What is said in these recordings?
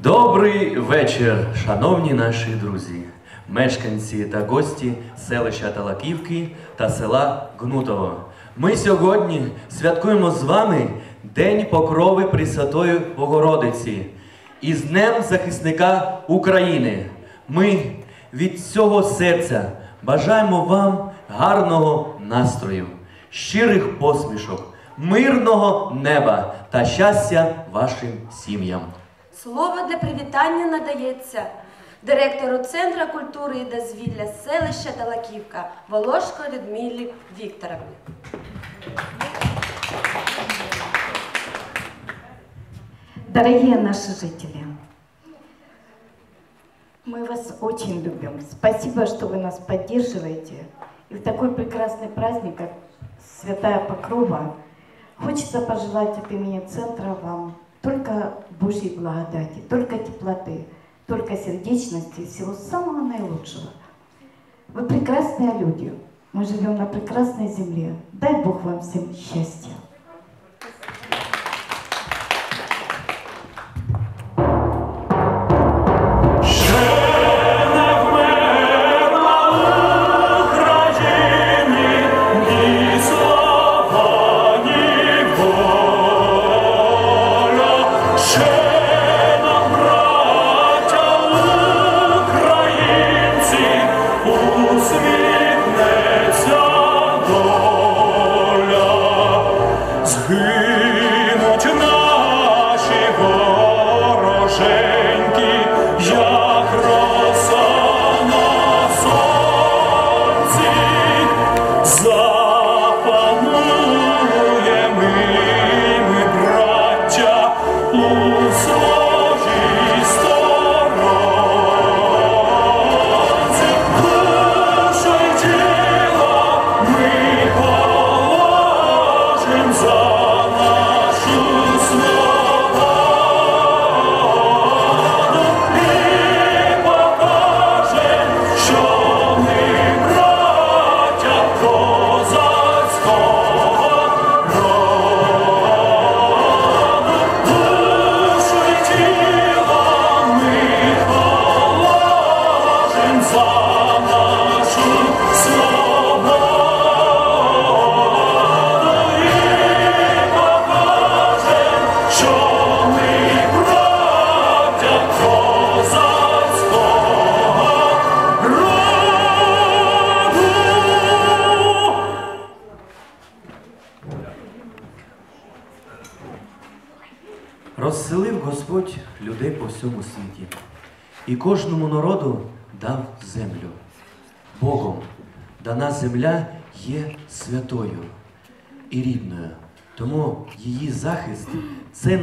Добрий вечір, шановні наші друзі, мешканці та гості селища Талаківки та села Гнутово. Ми сьогодні святкуємо з вами День Покрови Пресвятої Богородиці із Днем захисника України. Ми від всього серця бажаємо вам гарного настрою, щирих посмішок, мирного неба та щастя вашим сім'ям. Слово для привітання надається директору Центру культури і дозвілля селища Талаківка Волошко Людмилі Вікторовні. Дорогие наши жители, мы вас очень любим. Спасибо, что вы нас поддерживаете. И в такой прекрасный праздник, как Святая Покрова, хочется пожелать от имени Центра вам только Божьей благодати, только теплоты, только сердечности и всего самого наилучшего. Вы прекрасные люди. Мы живем на прекрасной земле. Дай Бог вам всем счастья. Розселив Господь людей по всьому світі, і кожному народу дав землю. Богом дана земля є святою і рідною, тому її захист – це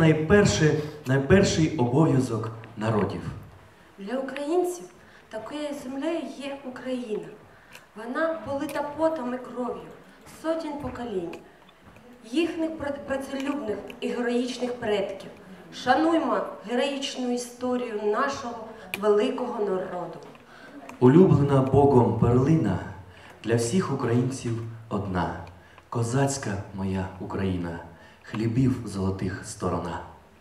найперший обов'язок народів. Для українців такою землею є Україна. Вона полита потом і кров'ю сотень поколінь, їхніх працелюбних і героїчних предків. Шануймо героїчну історію нашого великого народу. Улюблена Богом перлина для всіх українців одна. Козацька моя Україна, хлібів золотих сторона.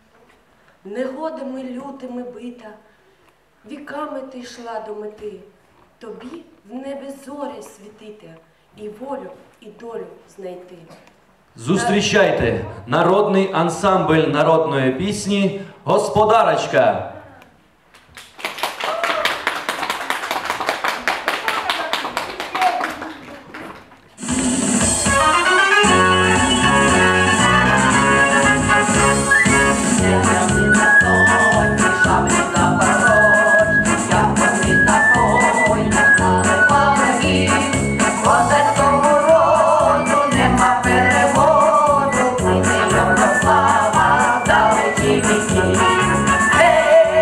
Негодами лютими бита, віками ти йшла до мети. Тобі в небі зорі світити, і волю, і долю знайти. Зустрічайте народний ансамбль народної пісні «Господарочка». Hey!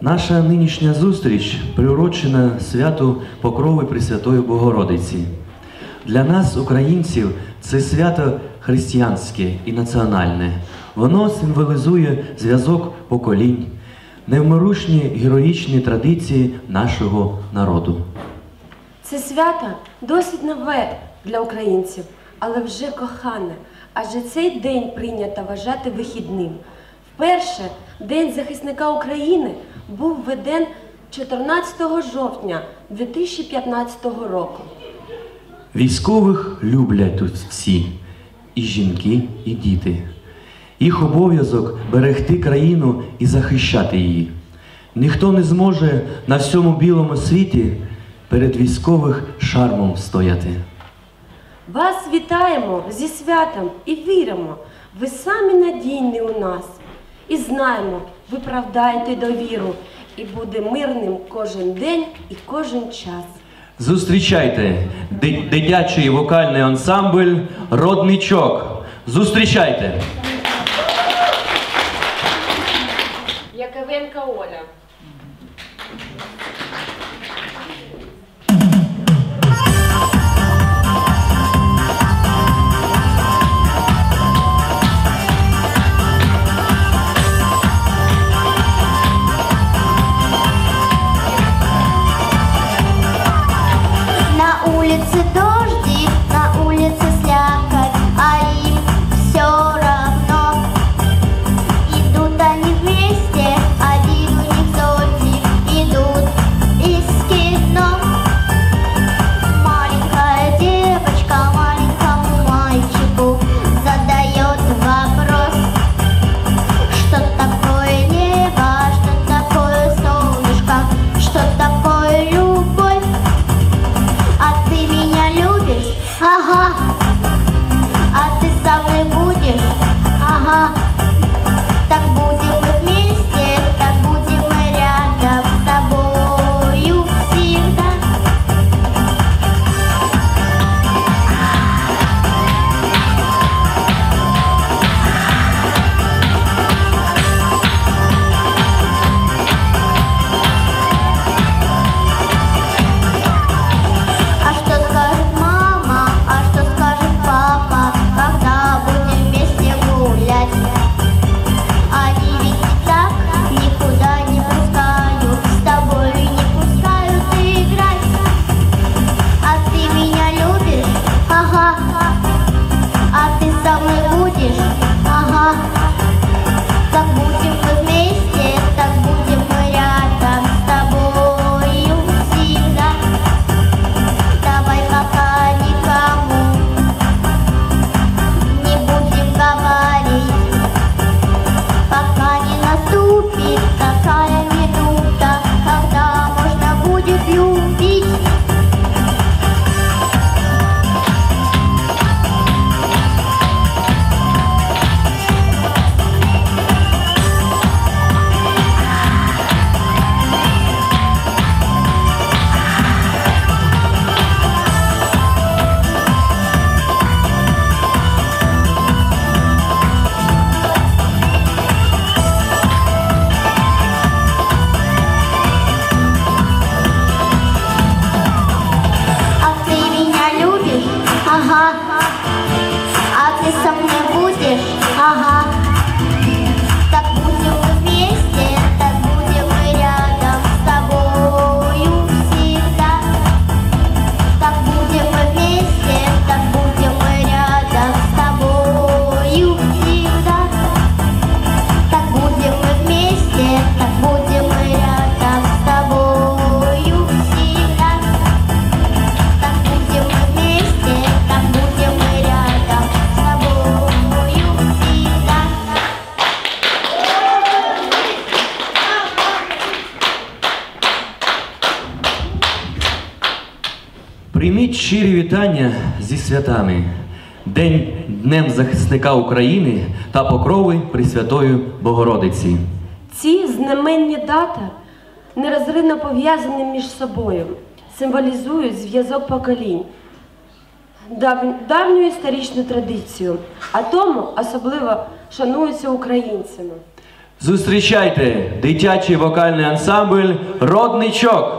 Наша нинішня зустріч приурочена святу Покрови Пресвятої Богородиці. Для нас, українців, це свято християнське і національне. Воно символізує зв'язок поколінь, невмирушні героїчні традиції нашого народу. Це свято досить нове для українців, але вже кохане, адже цей день прийнято вважати вихідним. Вперше День захисника України був введений 14 жовтня 2015 року. Військових люблять тут всі, і жінки, і діти. Їх обов'язок берегти країну і захищати її. Ніхто не зможе на всьому білому світі перед військових шармом стояти. Вас вітаємо зі святом і віримо, ви самі надійні у нас. І знаємо, ви правдаєте довіру, і буде мирним кожен день і кожен час. Зустрічайте дитячий вокальний ансамбль «Родничок». Зустрічайте! Яковенко Оля. На улице дождик, на улице слякоть, а им все равно. Идут они вместе, один у них зонтик, идут из кино. Маленькая девочка маленькому мальчику задает вопрос: что такое небо, что такое солнышко, что такое любовь? А ты меня любишь? Ага. А ты со мной будешь? Ага. Так будем мы вместе, так будем мы рядом с тобою всегда. А что скажет мама, а что скажет папа, когда будем вместе гулять? Они ведь и так никуда не пускают, с тобой не пускают играть. А ты меня любишь? Ага. А ты со мной будешь? Ага. Так будем мы вместе, так будем мы рядом с тобою всегда. Давай пока никому не будем говорить, пока не наступит такая минута, когда можно будет любить. А ты меня любишь? Ага. А ты со мной будешь? Ага. Так будем мы вместе, так будем мы рядом с тобою всегда. Так будем мы вместе, так будем мы рядом с тобою всегда. Так будем мы вместе, так будем мы рядом с тобою всегда. Так будем мы вместе, так будем мы рядом с тобою всегда. Прийміть щирі вітання зі святами. Днем захисника України та Покрови Пресвятої Богородиці. Ці знаменні дати нерозривно пов'язані між собою, символізують зв'язок поколінь, давню історичну традицію, а тому особливо шануються українцями. Зустрічайте дитячий вокальний ансамбль «Родничок».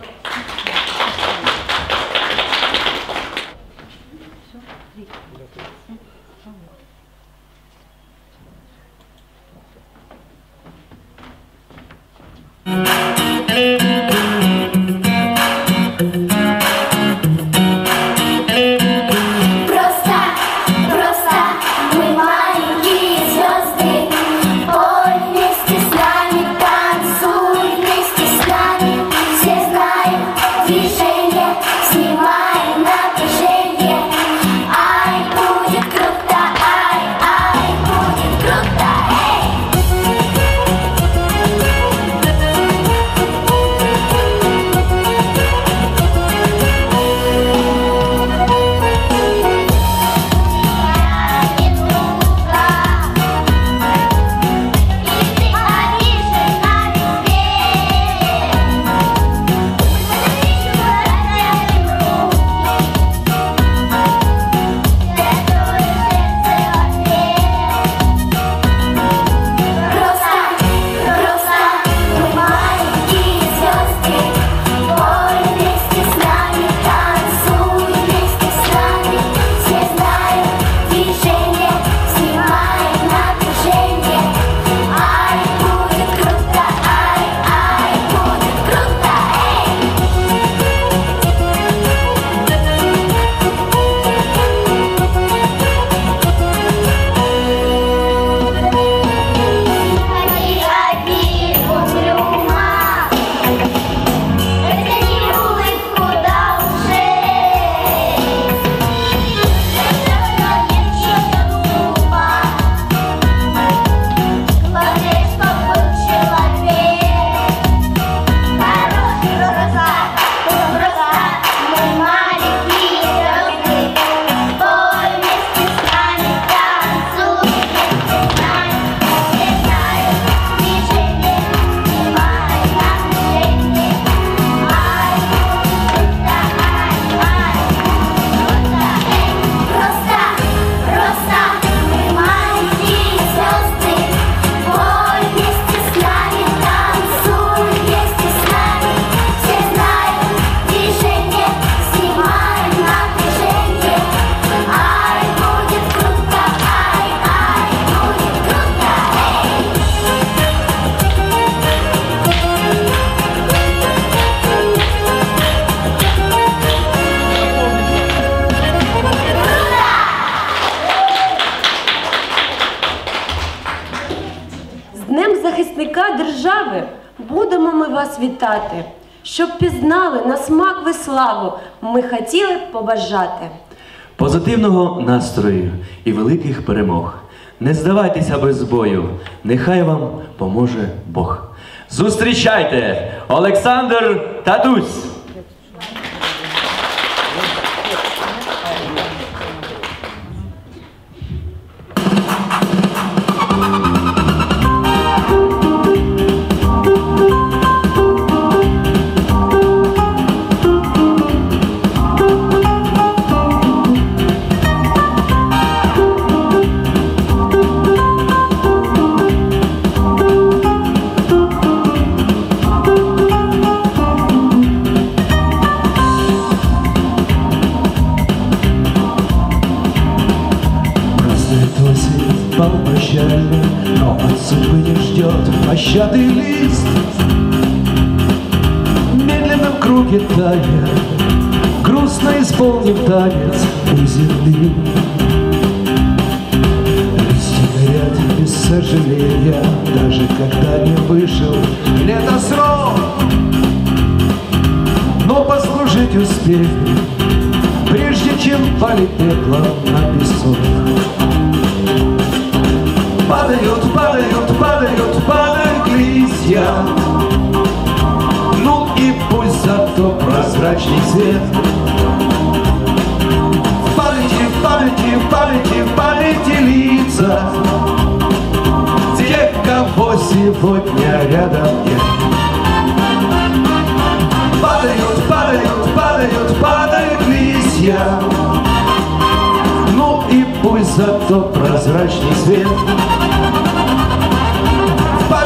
Захисника держави будемо ми вас вітати. Щоб пізнали на смак ви славу, ми хотіли б побажати. Позитивного настрою і великих перемог. Не здавайтеся без бою, нехай вам поможе Бог. Зустрічайте! Олександр Татусь! Но от судьбы не ждет пощады лист. Медленно в круге тая, грустно исполнив танец у земли. Листья горят без сожаления, даже когда не вышел летосрок. Но послужить успех, прежде чем палит пеплом на песок. Падают, падают, падают, падают листья. Ну и пусть зато прозрачный свет. В памяти, в памяти, в памяти, в памяти лица тех, кого сегодня рядом нет. Падают, падают, падают, падают листья. Ну и пусть зато прозрачный свет. В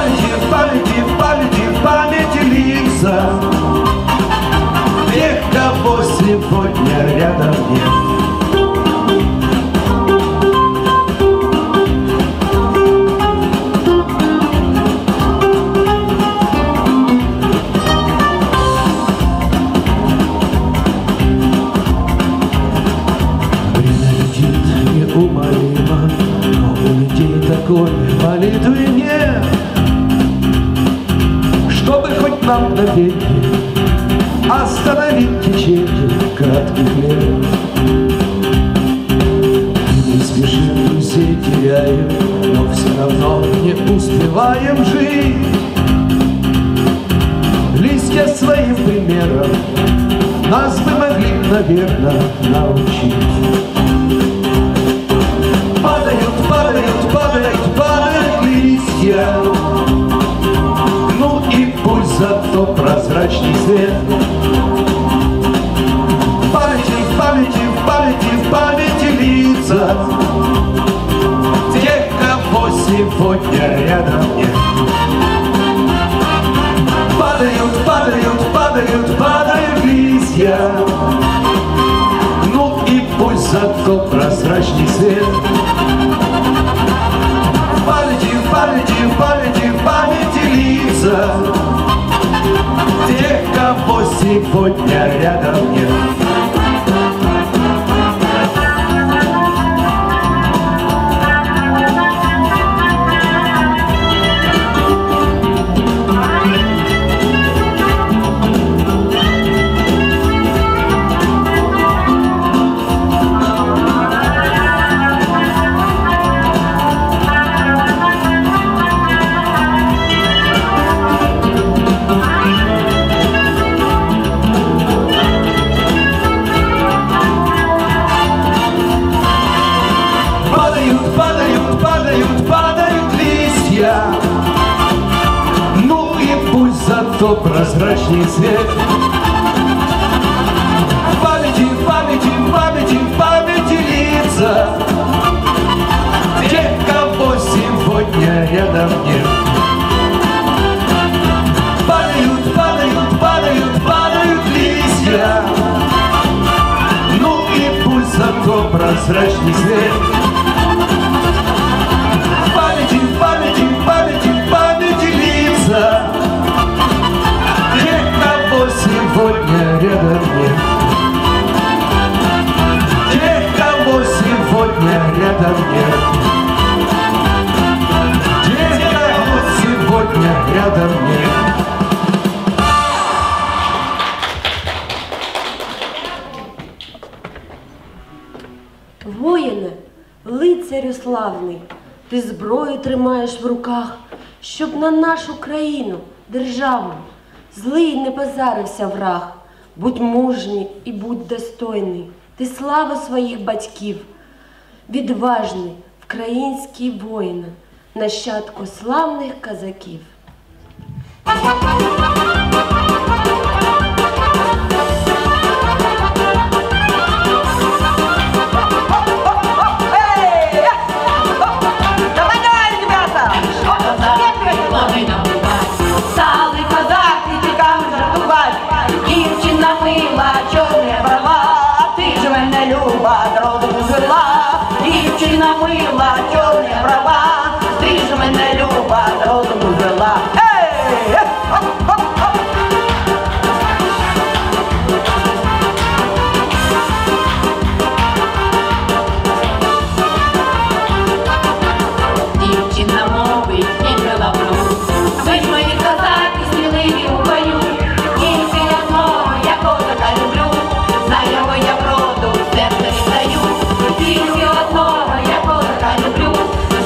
мгновенье остановить течение кратких лет. И не спешим, друзей теряем, но все равно не успеваем жить. Листья своим примером нас бы могли, наверное, научить. Падают, падают, падают, падают листья, ну и пусть зато прозрачный свет. В памяти, в памяти, в памяти, в памяти лица тех, кого сегодня рядом нет. Падают, падают, падают, падают листья, ну и пусть зато прозрачный свет. В памяти, в памяти, в памяти, в памяти лица тех, кого сегодня рядом нет. Зато прозрачный свет. В памяти, в памяти, в памяти, в памяти лица тех, кого сегодня рядом нет. Падают, падают, падают, падают листья, ну и пусть зато прозрачный свет. В памяти, в памяти, в памяти, в памяти лица сегодня рядом нет. Тех, кого сегодня рядом нет. Тех, кого сегодня рядом нет. Воїне, лицарю славний, ти зброю тримаєш в руках, щоб на нашу країну, державу, злий не позарився враг. Будь мужній і будь достойний, ти слава своїх батьків, відважний вкраїнський воїн, нащадку славних козаків. Дівчина мила, чорні права, ти ж мене люба, розуму звела. Дівчина мовить, і крила плюс, ви ж мої козаки, сміливі у бою, тільки одного я козака люблю, знайого я вроду, серце віддаю. Тільки одного я козака люблю,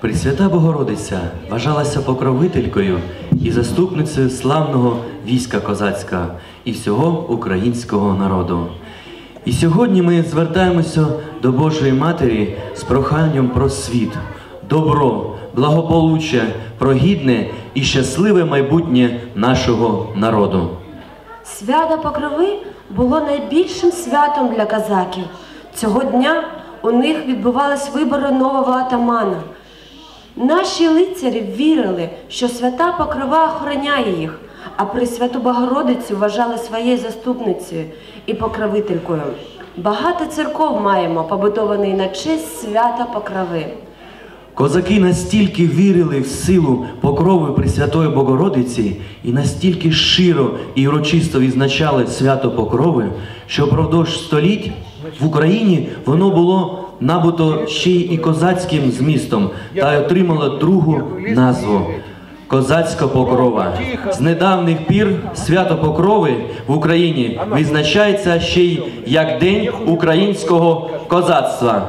Пресвята Богородиця вважалася покровителькою і заступницею славного війська козацького і всього українського народу. І сьогодні ми звертаємося до Божої Матері з проханням про світ, добро, благополуччя, про гідне і щасливе майбутнє нашого народу. Свято Покрови було найбільшим святом для козаків. Цього дня у них відбувались вибори нового атамана. Наші лицарі вірили, що свята Покрова охороняє їх, а Пресвяту Богородицю вважали своєю заступницею і покровителькою. Багато церков маємо, побудований на честь свята Покрови. Козаки настільки вірили в силу покрови Пресвятої Богородиці і настільки щиро і урочисто відзначали свято Покрови, що впродовж століть в Україні воно було набуто ще й козацьким змістом та й отримало другу назву – Козацька Покрова. З недавніх пір свято Покрови в Україні відзначається ще й як День українського козацтва.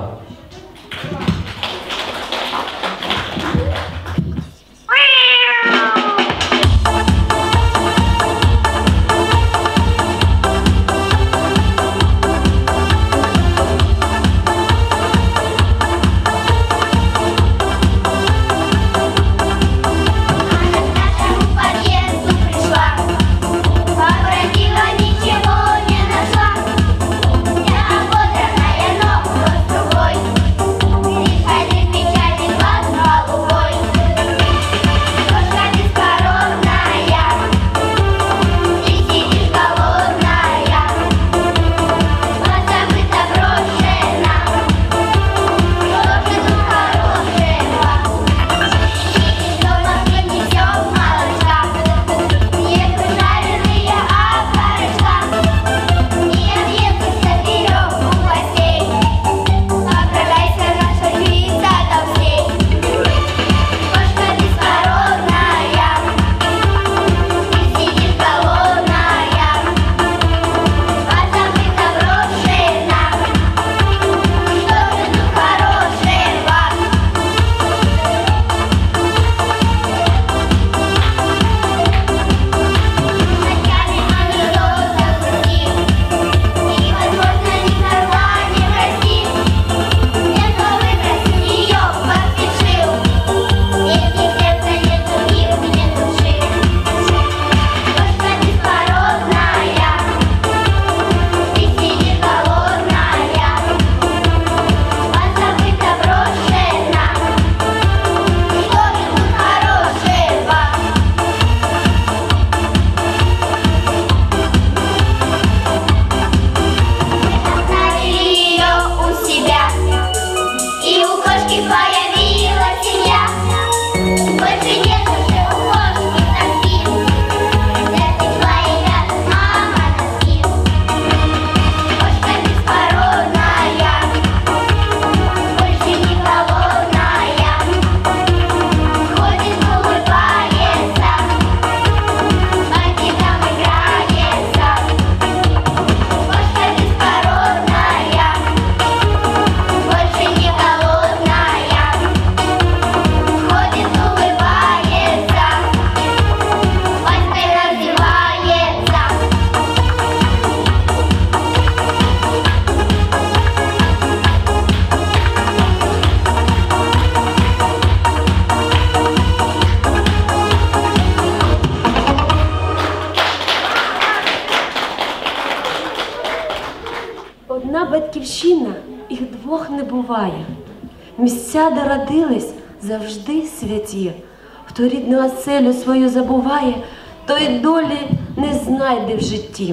Одна батьківщина, їх двох не буває. Місця, де родились, завжди святі. Хто рідну оселю свою забуває, той долі не знайде в житті.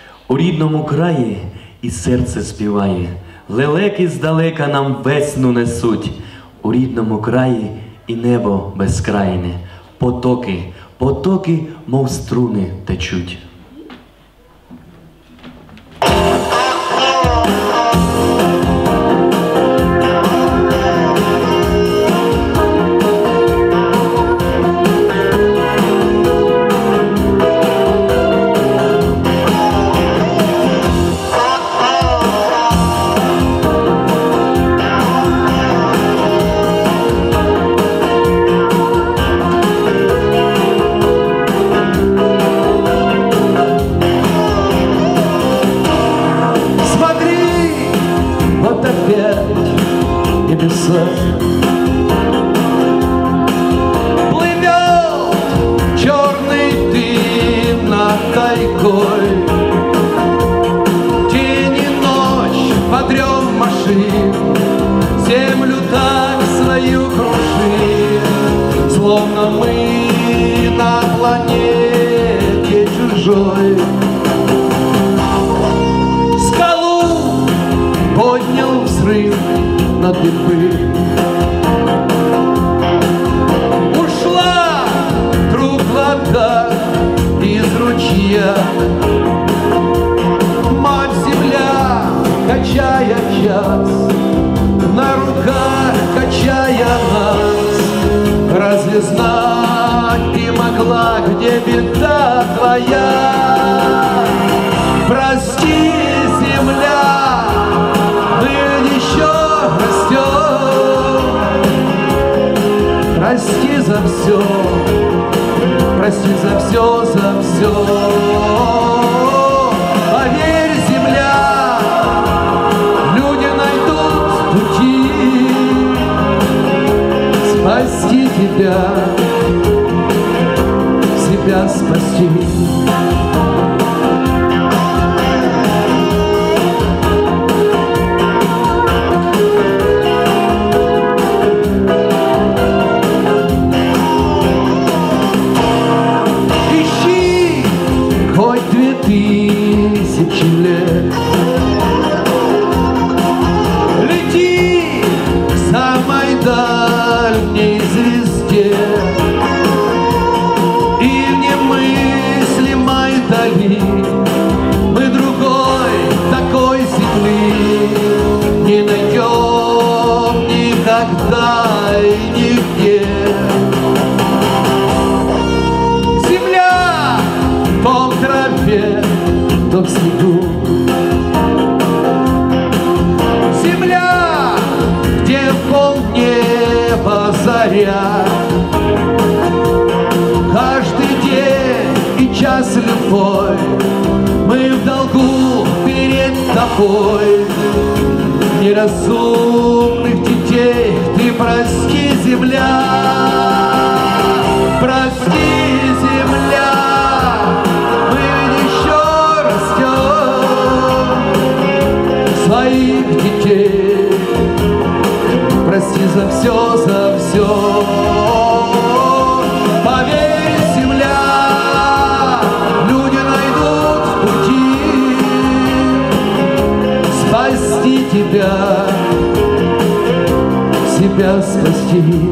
У рідному краї і серце співає, лелеки здалека нам весну несуть. У рідному краї і небо безкрайне, потоки, потоки, мов струни течуть. душой. Скалу поднял взрыв над Днепром. Ушла вдруг вода из ручья. Мать-земля, качая час, на руках качая нас, разве знать ты могла, где беда твоя? Прости, земля, мы еще растем. Прости за все, прости за все, за все. Поверь, земля, люди найдут пути спасти тебя, себя спасти. Ищи хоть 2000 лет, лети к самой дальней звезде, и в немыслимой дали мы другой такой земли не найдем никогда и нигде. Земля то в траве, то в снегу. Земля, где в полнеба заря. Каждый день и час любой мы в долгу перед тобой. Неразумных детей ты прости, земля. Прости, земля, мы ведь еще растем. Своих детей прости за все, за все. Поверь, земля, люди найдут пути спасти тебя, себя спасти.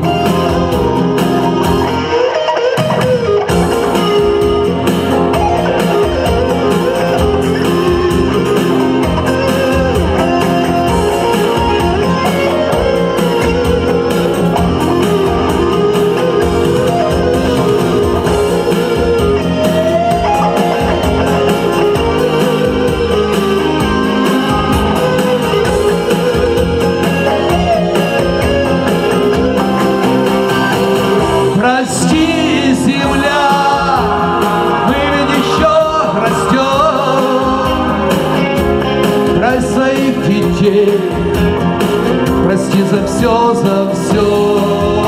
Прости, земля, мы ведь еще растем. Прости своих детей, прости за все, за все.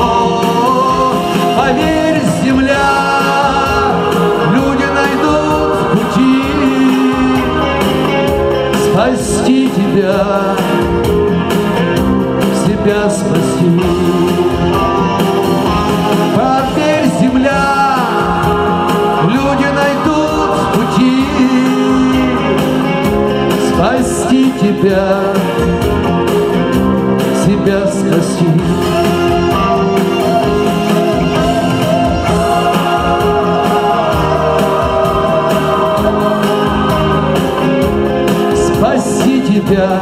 Поверь, земля, люди найдут пути спасти тебя, себя спасти. Поверь, земля, люди найдут пути спасти тебя, себя спасти. Спаси тебя,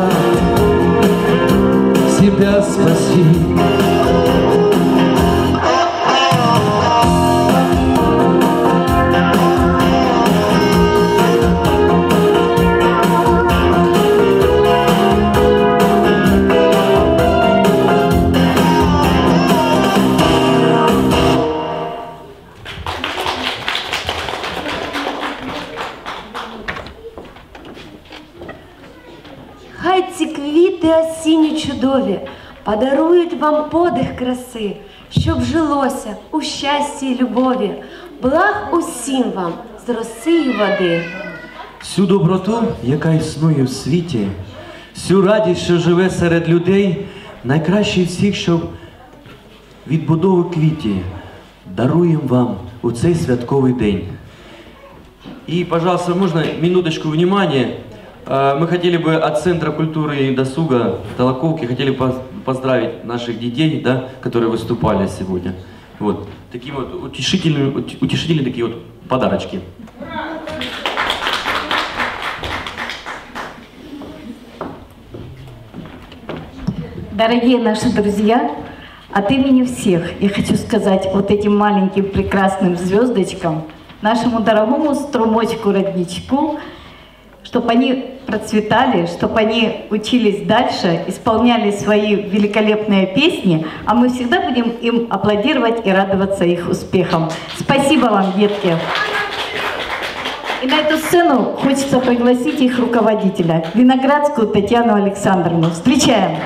себя спасти. Хай ці квіти осінні чудові подарують вам подих краси, щоб жилося у щасті й любові, благ усім вам з роси й води. Всю доброту, яка існує в світі, всю радість, що живе серед людей, найкраще всіх, щоб відбудови квіті даруємо вам у цей святковий день. И, пожалуйста, можно минуточку внимания. Мы хотели бы от Центра культуры и досуга Толоковки хотели поздравить наших детей, да, которые выступали сегодня. Вот такие вот утешительные такие вот подарочки. Дорогие наши друзья, от имени всех я хочу сказать вот этим маленьким прекрасным звездочкам, нашему дорогому струмочку-родничку, чтобы они процветали, чтобы они учились дальше, исполняли свои великолепные песни, а мы всегда будем им аплодировать и радоваться их успехам. Спасибо вам, детки! И на эту сцену хочется пригласить их руководителя, Виноградскую Татьяну Александровну. Встречаем!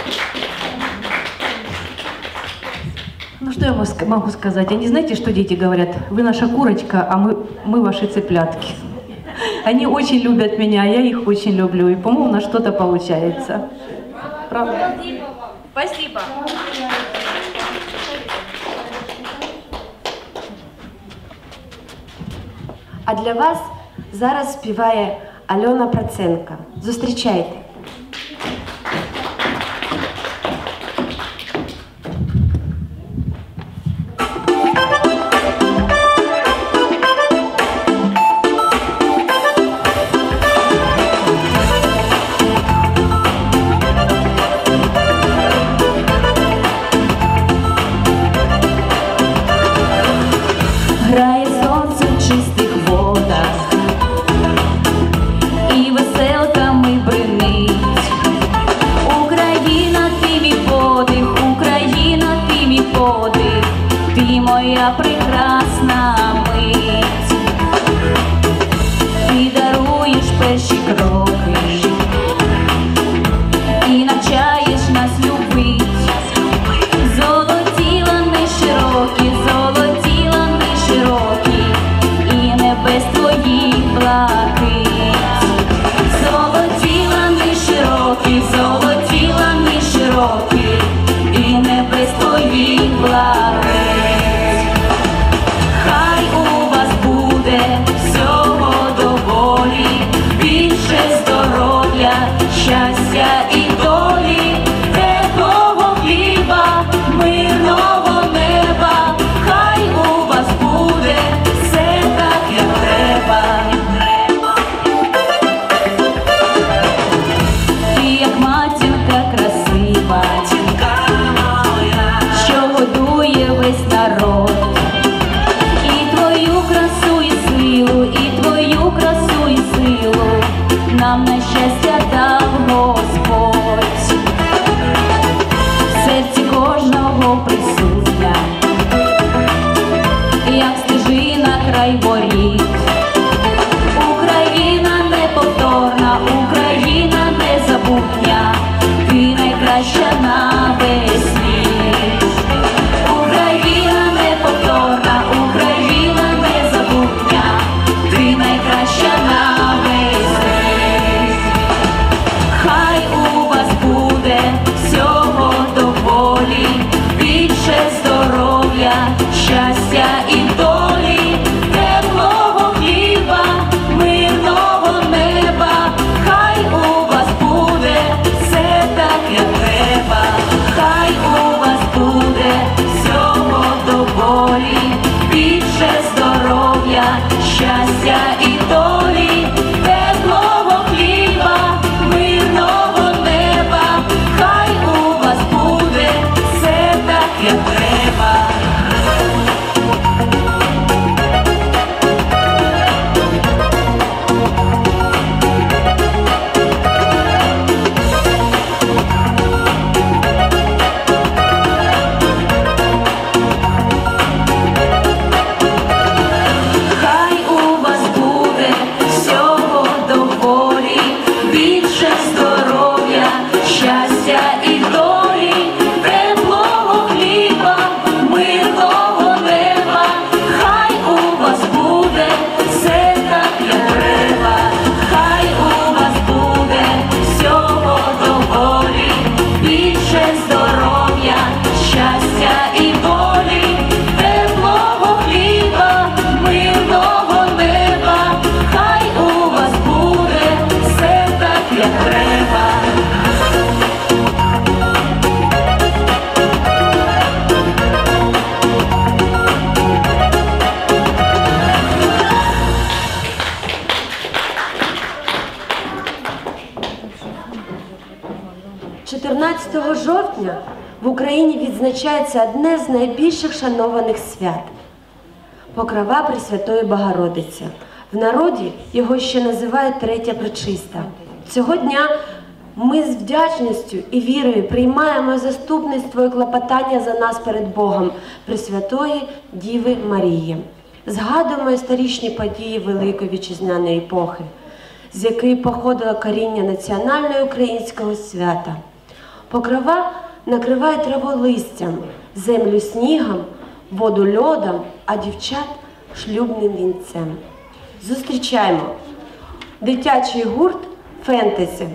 Ну что я могу сказать? Они знаете, что дети говорят? Вы наша курочка, а мы ваши цыплятки. Они очень любят меня, а я их очень люблю. И, по-моему, у нас что-то получается. Правда? Спасибо. А для вас зараз співає Альона Проценко. Зустрічайте. Грає сонце в чистих водах і веселками бринить. Україна, ти мій подих, Україна, ти мій подих, ти моя прекрасна мить. Ти даруєш перші кроки і навчаєш нас любить. Золоті лани широкі, золоті лани широкі, і небес твоїх блакить. Золоті лани широкі, золоті лани широкі, і небес твоїх блакить. Хай у вас буде всього доволі, більше здоров'я, щастя і долі, теплого хліба, мирного неба. Хай у вас буде все так, як треба. Ти як матінка красива, що годує весь народ. І твою красу і силу, і твою красу і силу нам на щастя дав Господь. В серці кожного присутня, як стежина край воріт. Україна неповторна, Україна незабутня, ти найкраща на весь світ. Україна неповторна, Україна незабутня, ти найкраща на весь світ. Хай у вас буде всього доволі, більше здоров'я, щастя і долі, теплого хліба, мирного неба. Хай у вас буде все так, як треба. Хай у вас буде всього доволі, більше здоров'я, щастя і долі, теплого хліба, мирного неба. Хай у вас буде все так, як треба. 15 жовтня в Україні відзначається одне з найбільших шанованих свят – Покрова Пресвятої Богородиці. В народі його ще називають Третя Пречиста. Цього дня ми з вдячністю і вірою приймаємо заступництво і клопотання за нас перед Богом Пресвятої Діви Марії. Згадуємо історичні події Великої Вітчизняної епохи, з якої походило коріння національного українського свята. Покрова накриває траву листям, землю снігом, воду льодом, а дівчат – шлюбним вінцем. Зустрічаємо дитячий гурт «Фентезі».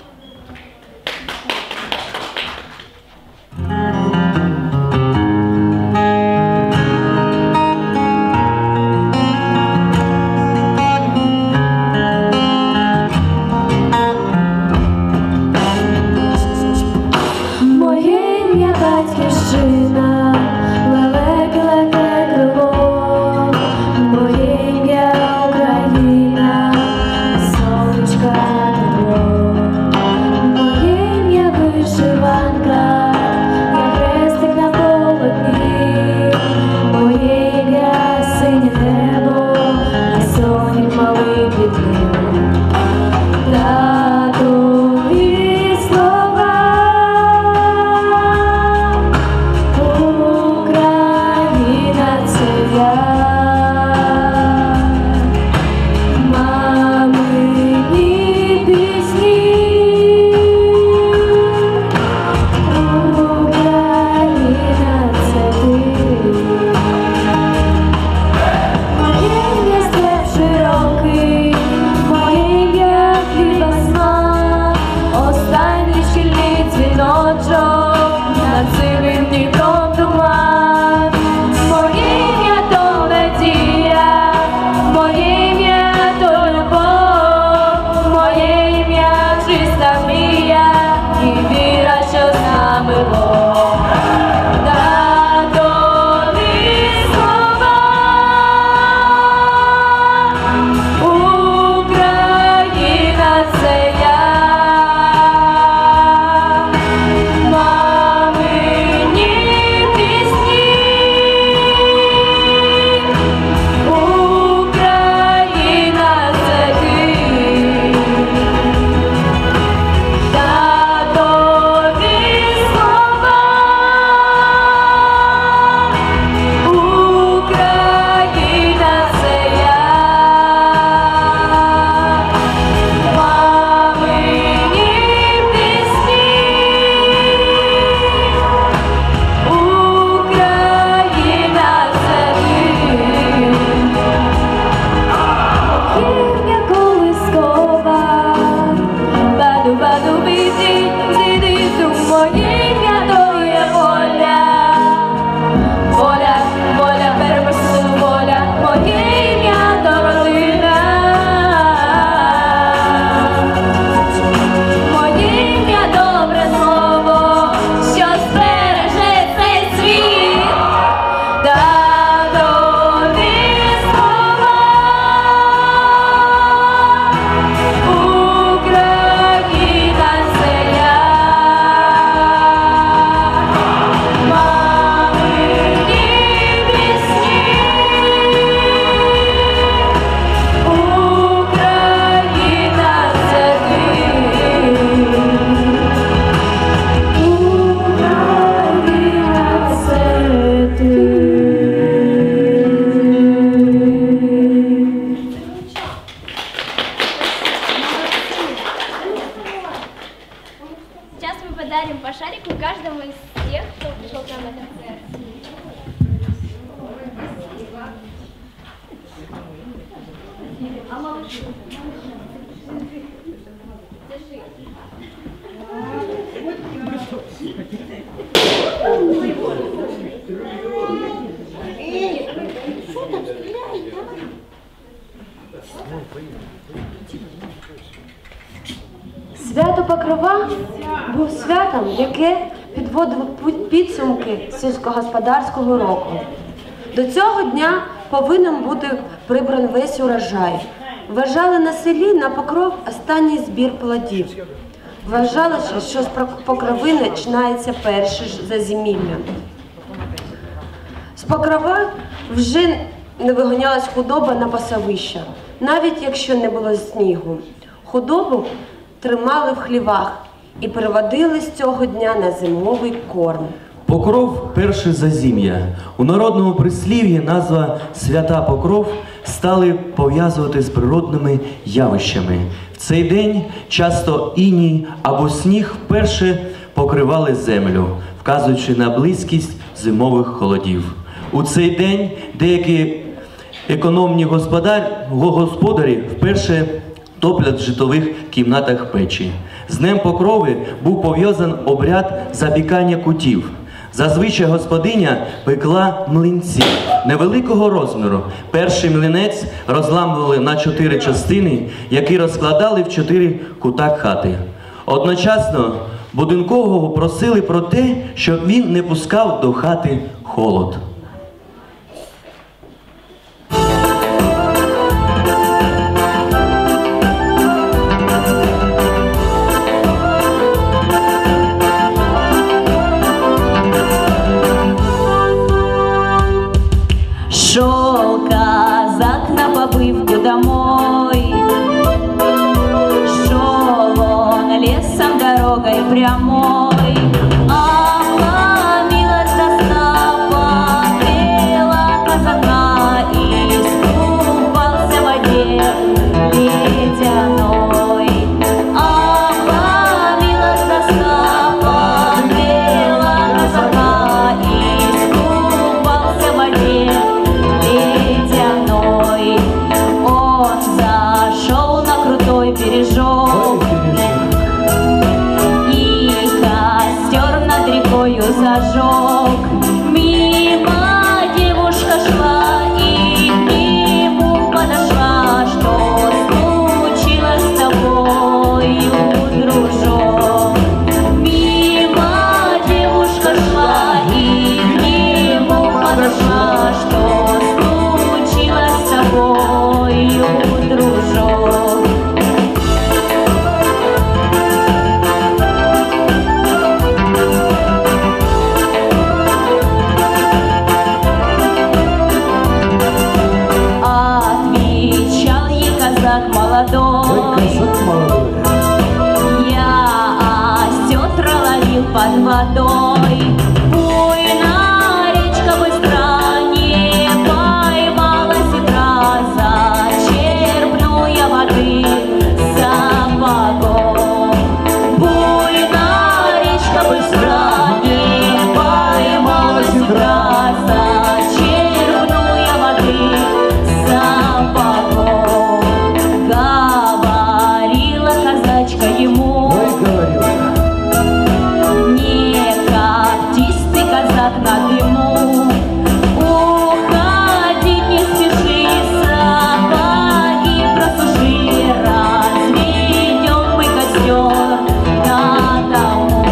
Свято Покрова був святом, яке підводило підсумки сільськогосподарського року. До цього дня повинен бути прибраний весь урожай. Вважали на селі на Покров останній збір плодів. Вважалося, що з Покрови починається перше зазимілля. З Покрова вже не виганялась худоба на пасовища, навіть якщо не було снігу. Худобу тримали в хлівах і переводили з цього дня на зимовий корм. Покров – перше зазім'я. У народному прислів'ї назва «Свята Покров» стали пов'язувати з природними явищами. В цей день часто іній або сніг вперше покривали землю, вказуючи на близькість зимових холодів. У цей день деякі економні господарі вперше топлять в житлових кімнатах печі. З Днем Покрови був пов'язаний обряд запікання кутів. Зазвичай господиня пекла млинці невеликого розміру. Перший млинець розламували на 4 частини, які розкладали в 4 кута хати. Одночасно будинкового просили про те, щоб він не пускав до хати холод. Шел казак на побывку домой, шел он лесом дорогой прямой, обломилась доска, подвела казака и искупался в воде ледяной. Обломилась доска, подвела казака и искупался в воде ледяной. Он зашел на крутой бережок и костер над рекою зажег. Мимо девушка шла и к нему подошла. Что случилось с тобою, дружок? Мимо девушка шла и к нему подошла. Что случилось с тобою, дружок? Отвечал ей казак молодой: я осетра ловил под водой. Буйная речка быстра, не поймала сетра. Зачерпну я воды сапогом. Буйная речка быстра, не поймала сетра. Зачерпну я воды сапогом. Говорила казачка ему: не коптись ты, казак, на дыму. Уходить не спеши, сапоги просуши. Разведем мы костер на дому.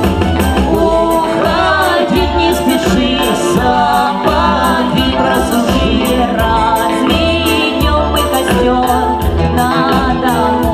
Уходить не спеши, сапоги просуши. Разведем мы костер на дому.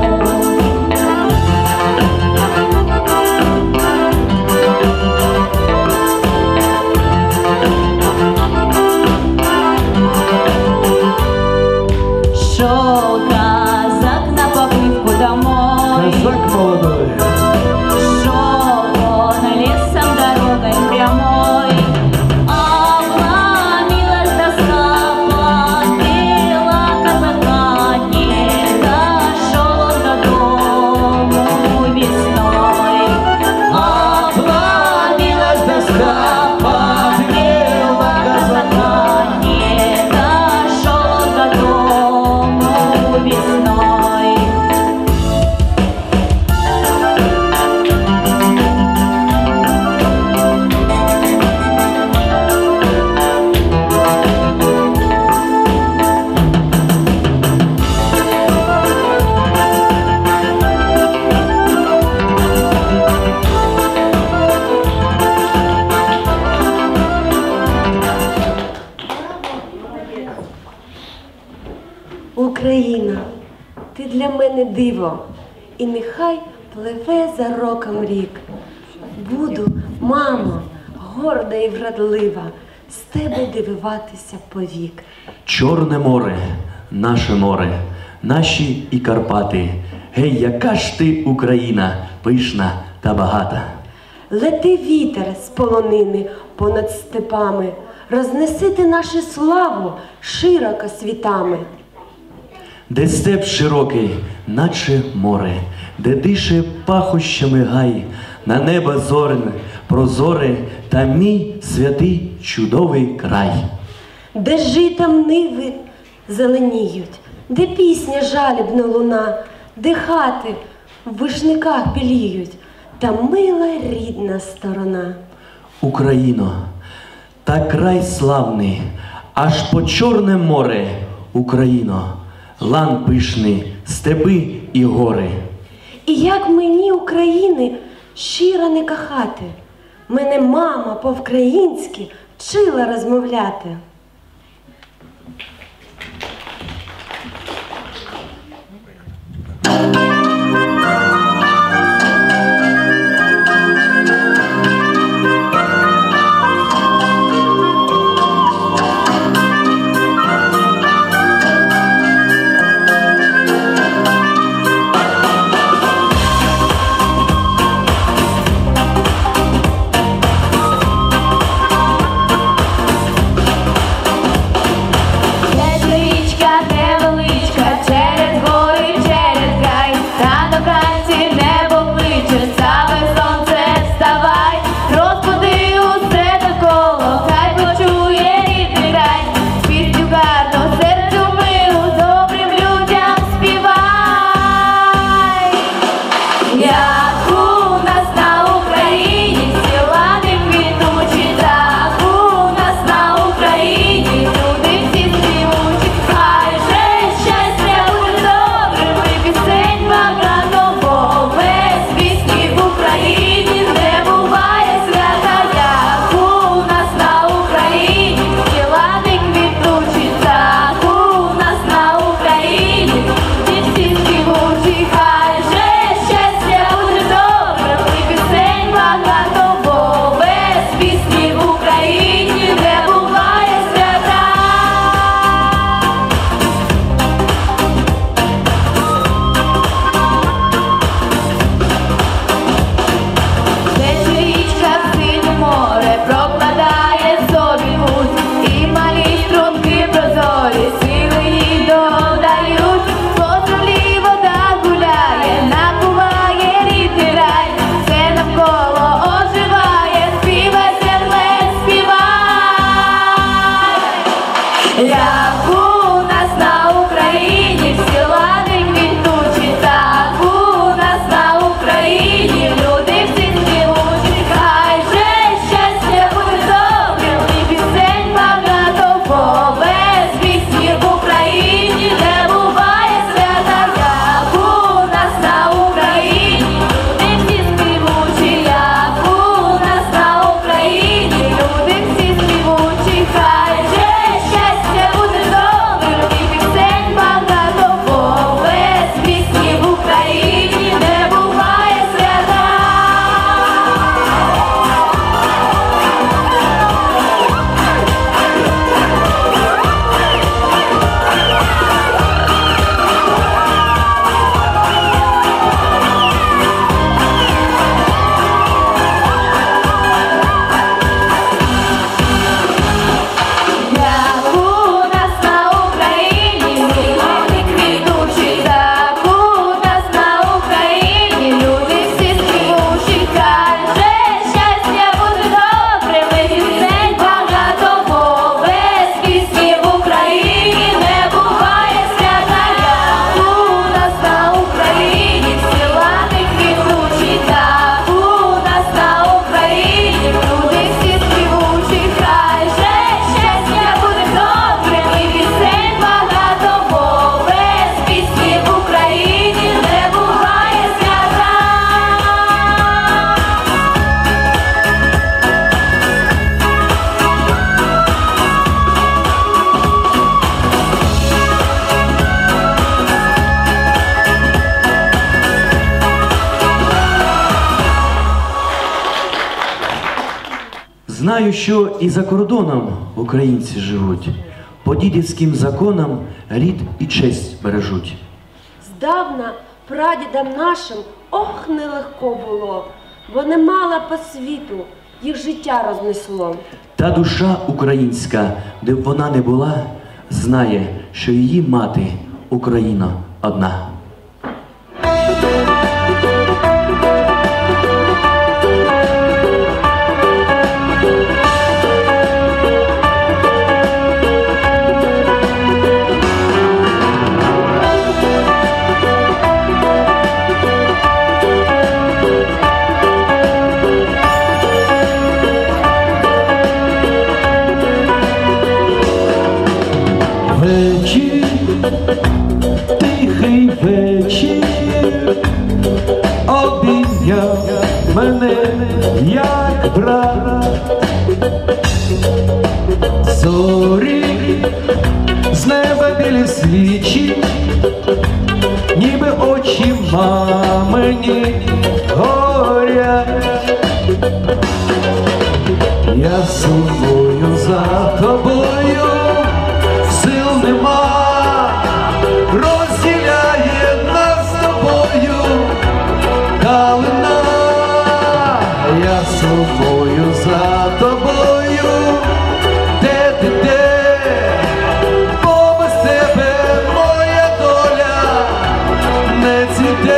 Шел казак на побывку домой, Казак молодой. шел он лесом дорогой прямой. Обломилась доска, подвела казака. Не дошел он до дому весной. Обломилась доска, подвела казака. Не дошел он до дому весной. Україна, ти для мене диво, і нехай пливе за роком рік. Буду, мамо, горда і вродлива, з тебе дивуватися повік. Чорне море, наше море, наші і Карпати. Гей, яка ж ти Україна, пишна та багата. Лети вітер з полонини понад степами, рознеси ти нашу славу широко світами. Де степ широкий, наче море, де дише пахощами гай, на небо зорне, прозоре, та мій святий чудовий край. Де житом ниви зеленіють, де пісня жалібна луна, де хати в вишниках біліють, та мила рідна сторона. Україно, та край славний, аж по Чорне море, Україно, лан пишний, степи і гори. І як мені України щиро не кохати, мене мама по-українськи вчила розмовляти. Хай же щастя буде. Знаю, що і за кордоном українці живуть, по дідівським законам рід і честь бережуть. Здавна прадідам нашим ох нелегко було, бо немало по світу їх життя рознесло. Та душа українська, де б вона не була, знає, що її мати Україна одна. Вечір, тихий вечір, обійняв мене, як брат. Зорі з неба білі свічі, ніби очі мамині горять. Я сумую за тобою, сил нема, розділяє нас з тобою калина. Я сумую за тобою, де ти, бо без тебе моя доля не цвіте.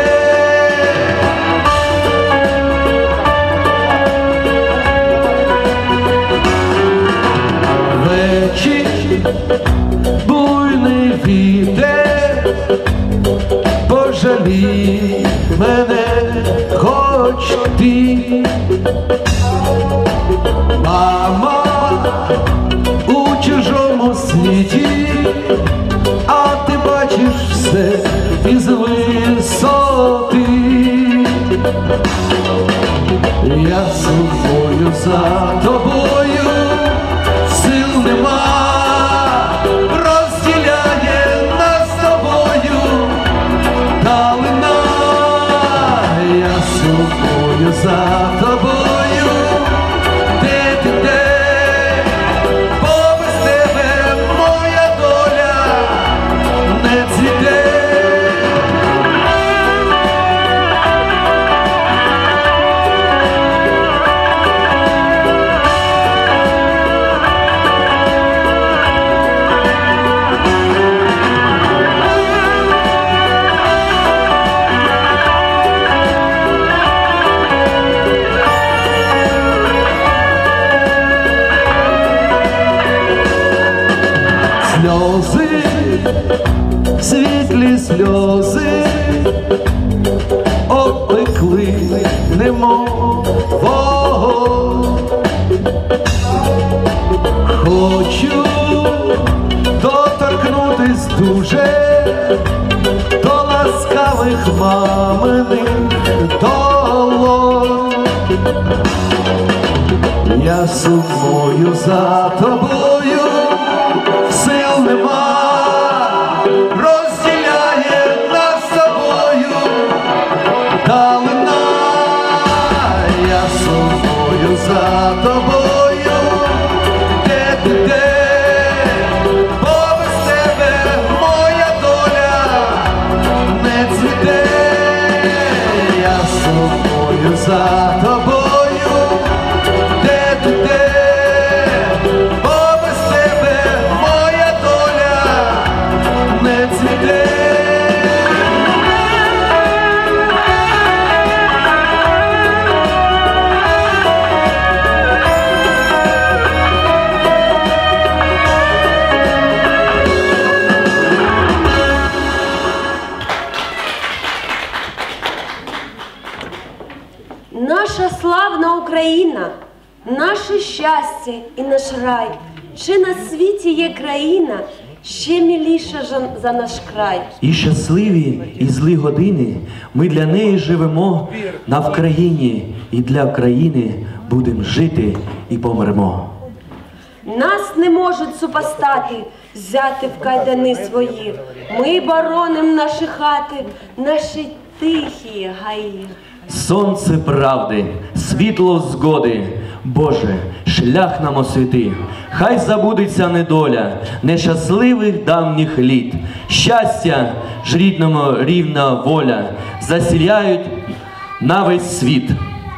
Вечір, буйний вітер, пожалій мене хоч ти. Мама у чужому світі, а ти бачиш все із висоти. Я сумую за тобою, сил нема, розділяє нас з тобою далина. Я сумую за тобою, де ти, бо без тебе моя доля не цвіте. Сльози, світлі сльози, опекли, немов вогонь. Хочу доторкнутись дуже до ласкавих маминих долонь. Я сумую за тобою, сил нема, розділяє нас з тобою далина. Я сумую за тобою, де ти, бо без тебе моя доля не цвіте. Я сумую за тобою, де ти, бо без тебе моя доля не цвіте. Наша славна Україна, наше щастя і наш рай. Чи на світі є країна ще миліша за наш край? І щасливі, і злі години ми для неї живемо на Вкраїні, і для країни будем жити і помремо. Нас не можуть супостати, взяти в кайдани свої. Ми бороним наші хати, наші тихі гаї. Сонце правди, світло згоди. Боже, шлях нам освіти, хай забудеться недоля нещасливих давніх літ. Щастя ж рідному рівна воля засіяють на весь світ.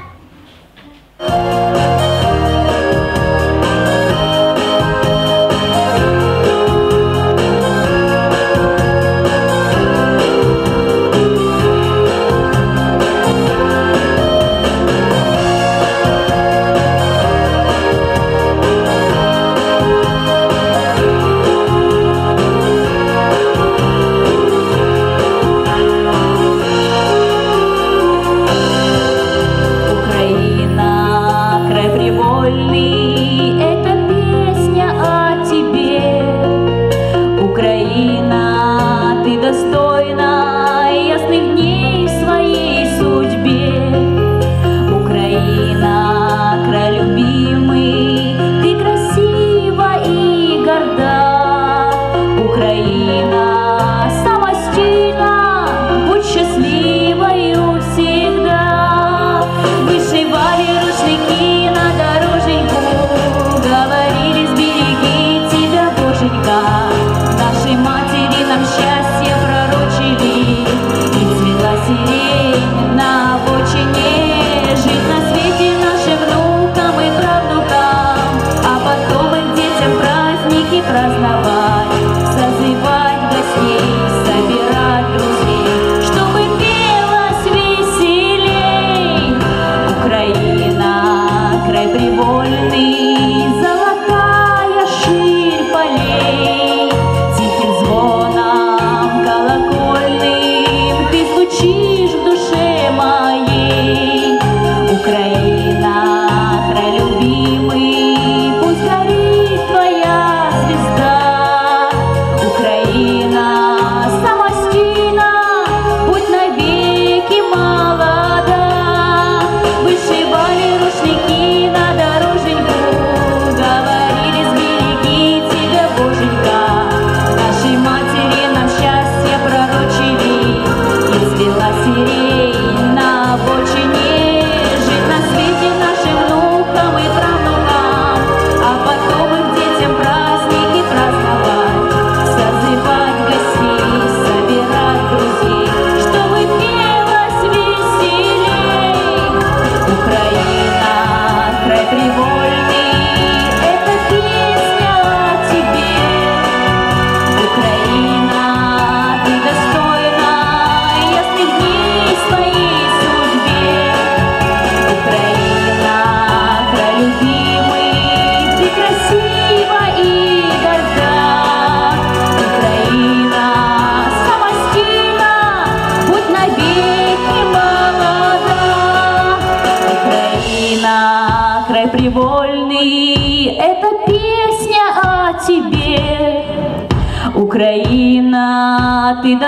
Украина, ты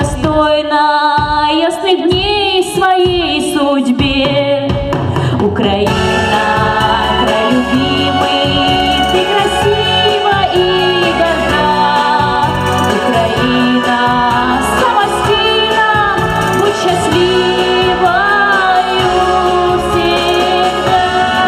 достойна ясных дней своей судьбе. Украина, край любимый, ты красива и горда. Украина, самостийна, будь счастливою всегда.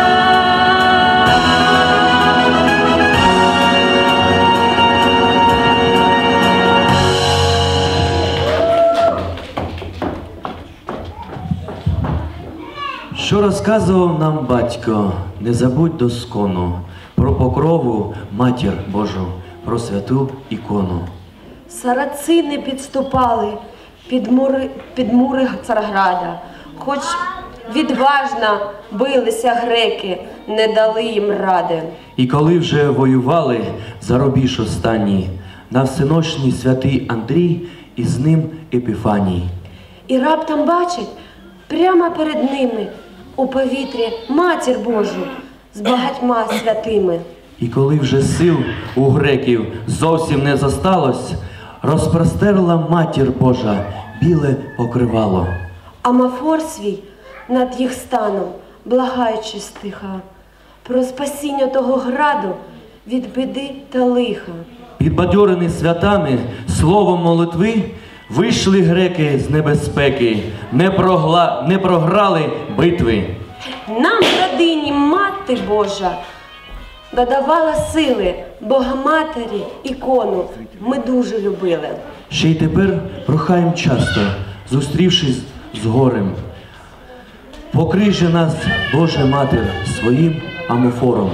Що розказував нам батько, не забудь доскону, про покрову Матір Божу, про святу ікону. Сарацини підступали під мури Царграда, хоч відважно билися греки, не дали їм ради. І коли вже воювали за рубіж останній, на всенощний святий Андрій і з ним Епіфаній. І раптом бачать, прямо перед ними у повітрі Матір Божу з багатьма святими. І коли вже сил у греків зовсім не зосталось, розпростерла Матір Божа біле покривало. Амафор свій над їх станом, благаючи стиха, про спасіння того граду від біди та лиха. Підбадьорені святами, словом молитви, вийшли греки з небезпеки, не програли битви. Нам в родині Мати Божа додавала сили, Богоматері ікону ми дуже любили. Ще й тепер прохаєм часто, зустрівшись з горем. Покрий же нас, Боже Матір, своїм амофором.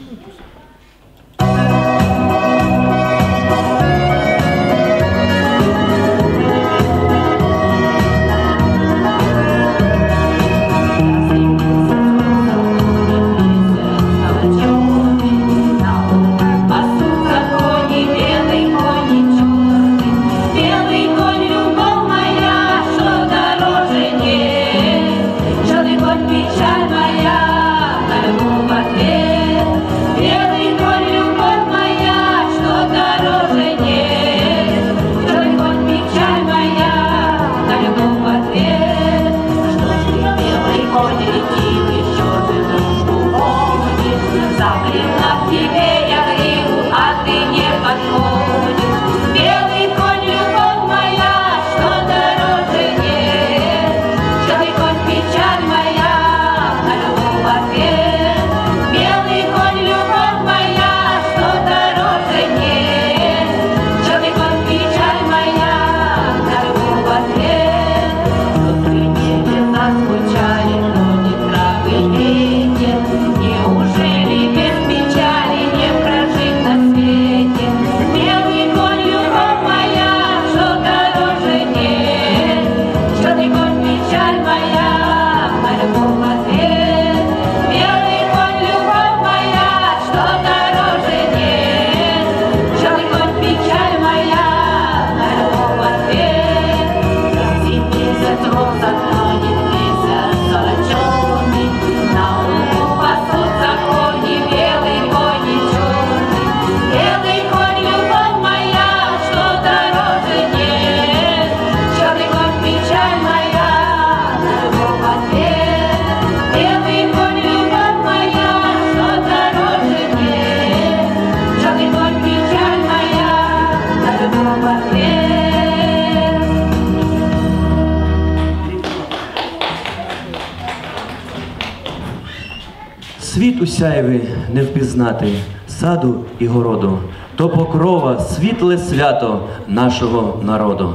Світ у сяйві не впізнати, саду і городу, то покрова, світле свято нашого народу.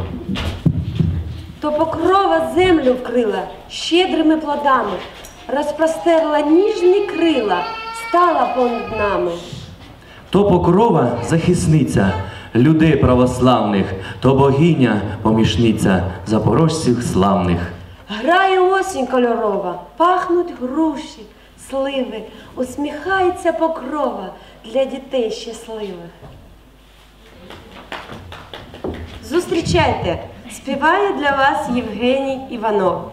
То покрова землю вкрила щедрими плодами, розпростерла ніжні крила, стала понад нами. То покрова захисниця людей православних, то богиня помічниця запорожців славних. Грає осінь кольорова, пахнуть груші, сливи, усміхається покрова для дітей щасливих. Зустрічайте, співає для вас Євгеній Іванов.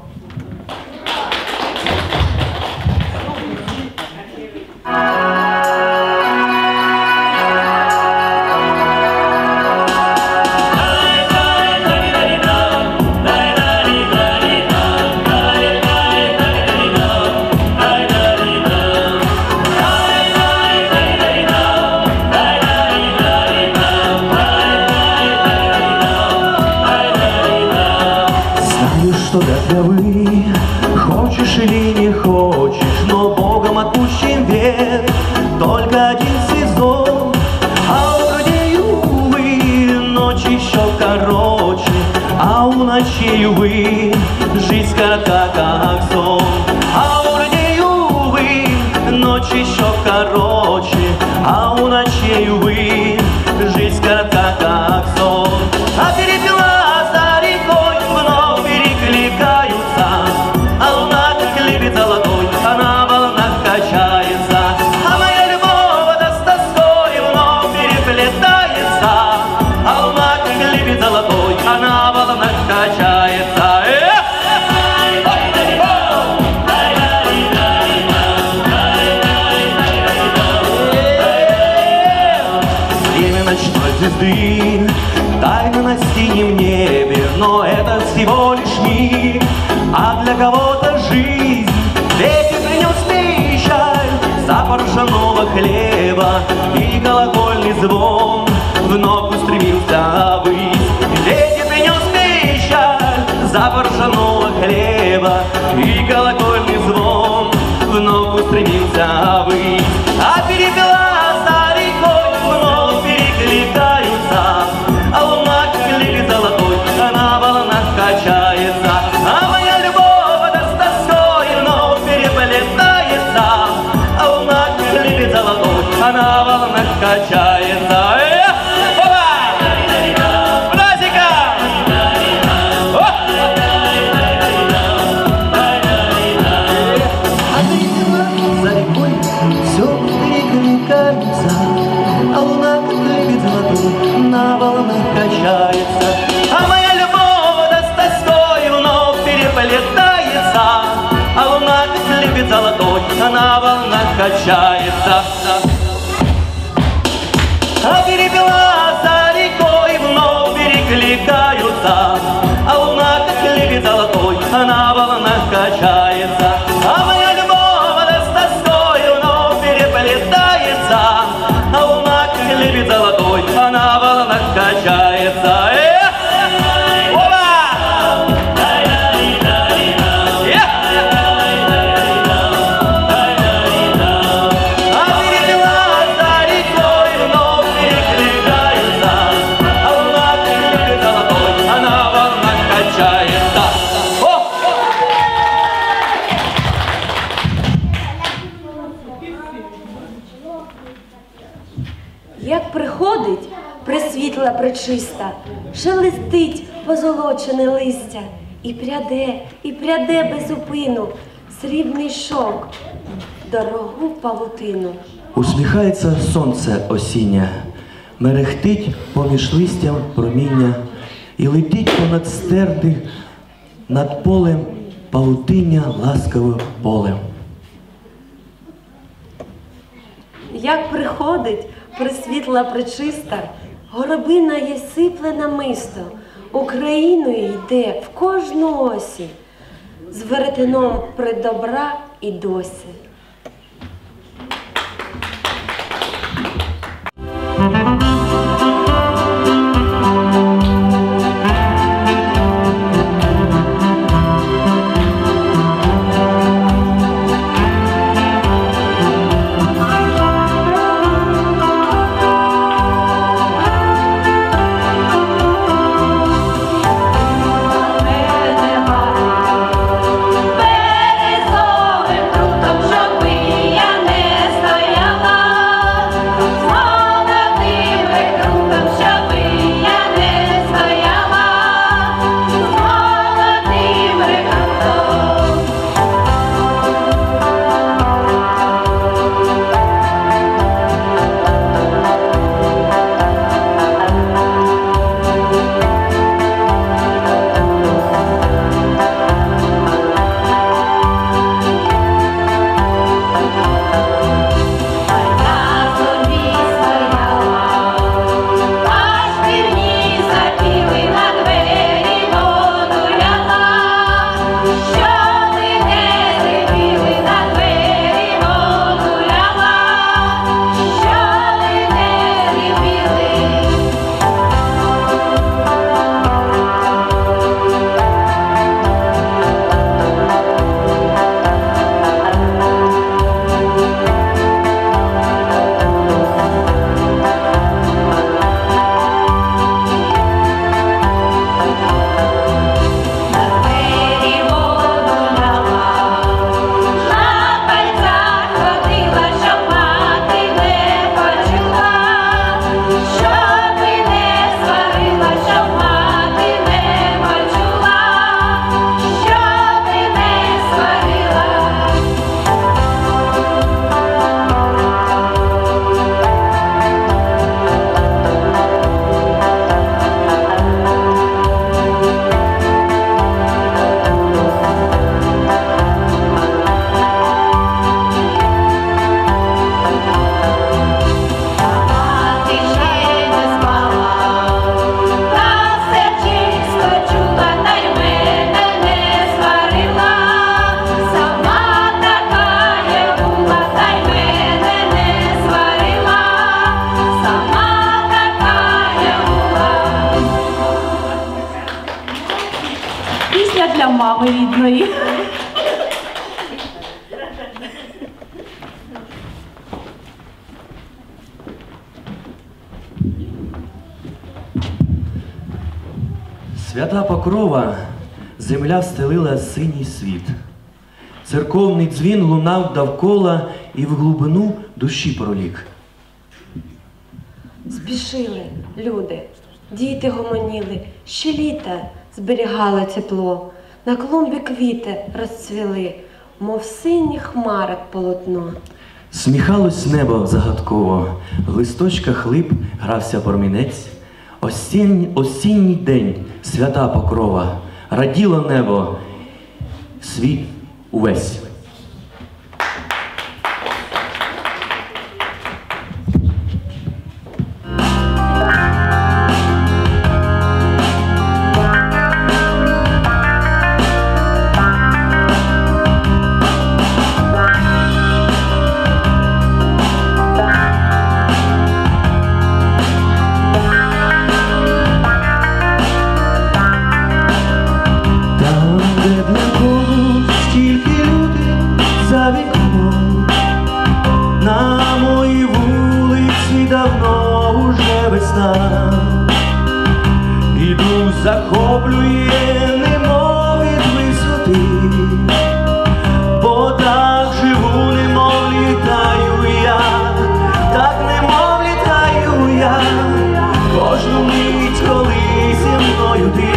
Что таковы, хочешь или не хочешь, но Богом отпущен век, только один сезон, а у людей, увы, ночь еще короче, а у ночей, увы, жизнь коротка, как сон, а у людей, увы, ночь еще короче, а у ночей, увы, жизнь коротка, как сон, а перепела за рекой вновь перекликаются, а луна, как лебедь золотой, она в волнах качается, а моя любовь да с тоской вновь переплетается, а луна, как лебедь золотой, она в волнах качается. Время ночной звезды тайна на синем небе, но это всего лишь миг, а для кого-то жизнь. Ветер принес печаль, запах ржаного хлеба и колокольный звон вновь устремился ввысь. Ветер принес печаль, запах ржаного хлеба и колокольный звон устремился ввысь, а перепела за рекой вновь перекликаются, а луна, как лилий золотой, на волнах качается, а моя любовь да с тоской вновь переплетается, а луна, как лилий золотой, на волнах качается. А моя любовь да с тоской вновь переплетается, а луна, как лебедь золотой, на волнах качается. А перепела за рекой вновь перекликаются, а луна, как лебедь золотой, на волнах качается. А моя любовь да с тоской вновь переплетается, а луна, как лебедь золотой, на волнах качается. Як приходить пресвітла пречиста, шелестить позолочене листя, і пряде без упину срібний шовк, дорогу павутину. Усміхається сонце осіння, мерехтить поміж листям проміння, і летить понад стертих над полем павутиння ласкавим полем. Як приходить пресвітла пречиста, горобина є сипле намисто, Україною йде в кожну осі, з веретеном придобра і досі. Для мами рідної. Свята Покрова земля встелила синій світ. Церковний дзвін лунав довкола і в глибину душі пролік. Спішили люди, діти гомоніли, ще літа зберігали тепло. На клумбі квіти розцвіли, мов синіх хмарок полотно. Сміхалось небо загадково, в листочках лип грався промінець. Осінній день, свята Покрова, раділо небо, світ увесь. Захоплює, немов від висоти, бо так живу, немов літаю я, так немов літаю я, кожну мить, коли зі мною ти.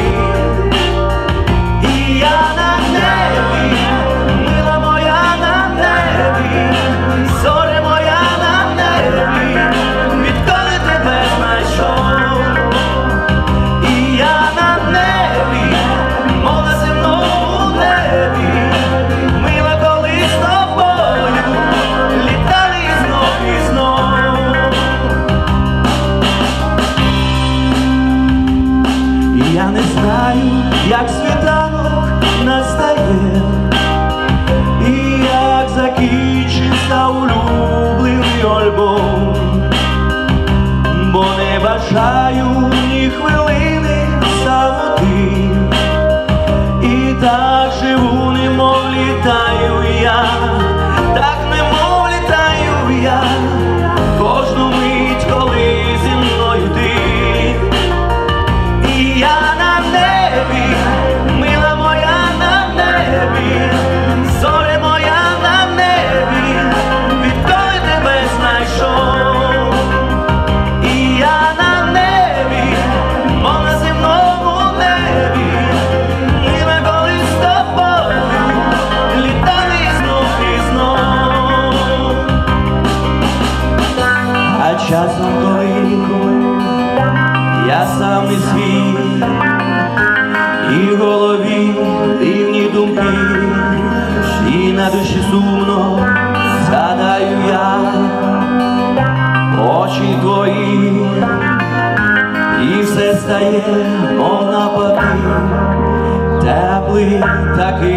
І я на небі, мила моя на небі, зоре моя на небі, відколи тебе знайшов. Як світанок настає, і як закінчиться улюблений альбом, бо не бажаю ні хвилини самоти, і так живу, немов літаю я, так немов літаю я, кожну мить, коли зі мною ти. І я на небі, мила моя на небі, зоре моя на небі, відколи тебе знайшов. І я на небі, мов на земному небі, мила, коли з тобою літали знов і знов. А часом, коли я сам не свій, і в голові дивні думки, і на душі сумно згадаю я очі твої, і все стає, мов навпаки, теплий такий.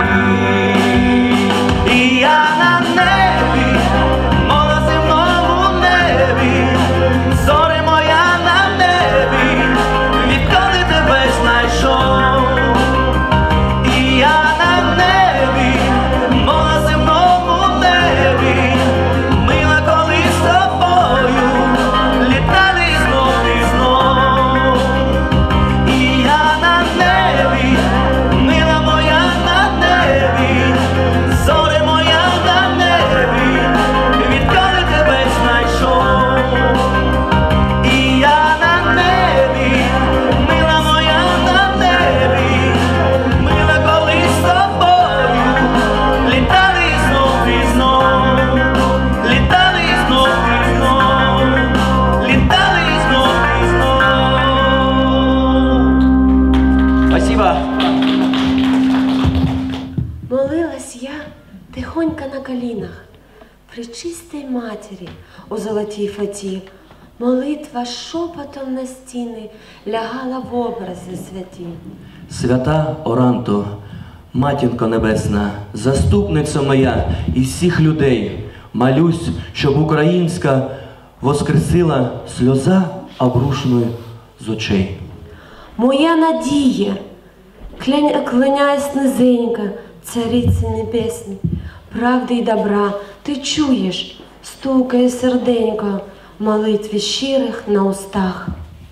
І я на небі, мов на земному небі, зоре моя на небі, відколи тебе знайшов. І я на небі, мов на земному небі, мила, коли з тобою літали знов і знов. І я на небі, мила моя на небі, зоре моя на небі, відколи тебе знайшов. І я на небі, мила моя на небі, мила, коли з тобою літали знов і знов, літали знов і знов, літали знов і знов. Спасибо. Молилась я тихонько на колінах при чистій матері у золотій фаті. Молитва шепотом на стіни лягала в образи святі. Свята Оранто, матінко небесна, заступниця моя і всіх людей, молюсь, щоб українська воскресила сльоза обрушеною з очей. Моя надія, кланяюсь низенько, цариці небесні, правди й добра, ти чуєш, стукає серденько в молитві щирих на устах.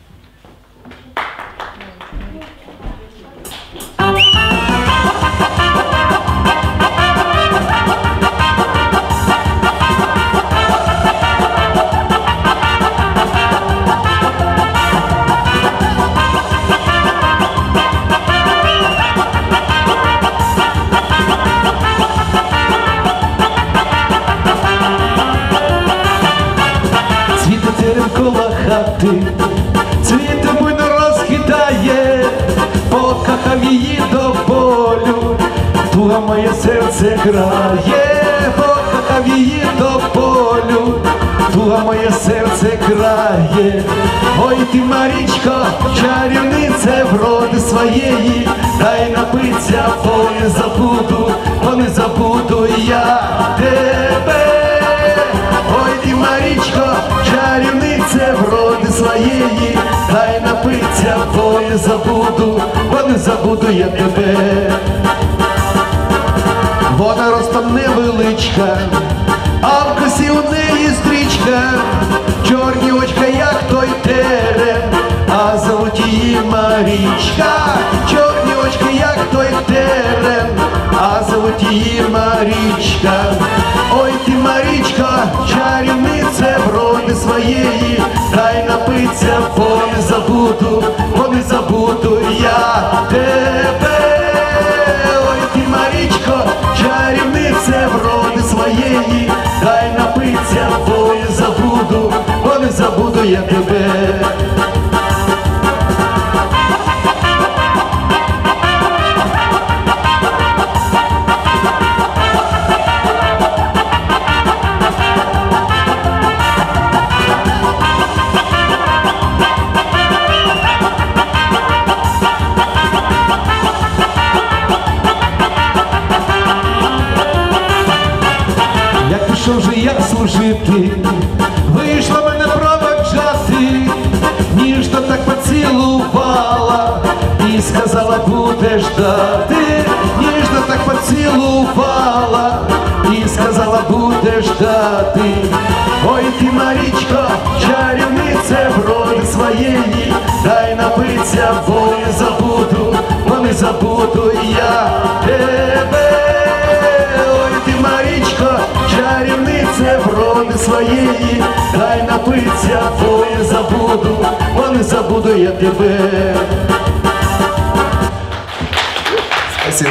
ти, цвіти буйно розкидає, покохав її до болю, туга моє серце грає, покохав її до болю, туга моє серце грає. Ой ти, Марічко, чарівниця вроди своєї, дай напиться, бо не забуду я тебе. Ой ти, Марічко, чарівниця вроди своєї, дай напиться, бо не забуду я тебе. Вона ростом невеличка, а в косі у неї стрічка, чорні очка, як той терен, а зовуть її Марічка. Чорні очки, як той терен, а зовуть її Марічка. Ой ти, Марічко, чарівниця вроди своєї, дай напиться, бо не забуду я тебе. Ой ти, Марічко, чарівниця вроди своєї, дай напиться, бо не забуду я тебе. Пішов же я служити, вийшла мене проводжати, ніжно так поцілувала і сказала, буде ждати. Ніжно так поцілувала і сказала, буде ждати. Ой ти, Марічко, чарівниця вроди своєї, дай напиться, бо не забуду я тебе. Ой ти, Марічко, чарівниця вроди своєї, дай напиться, бо не забуду я тебе. Спасибо.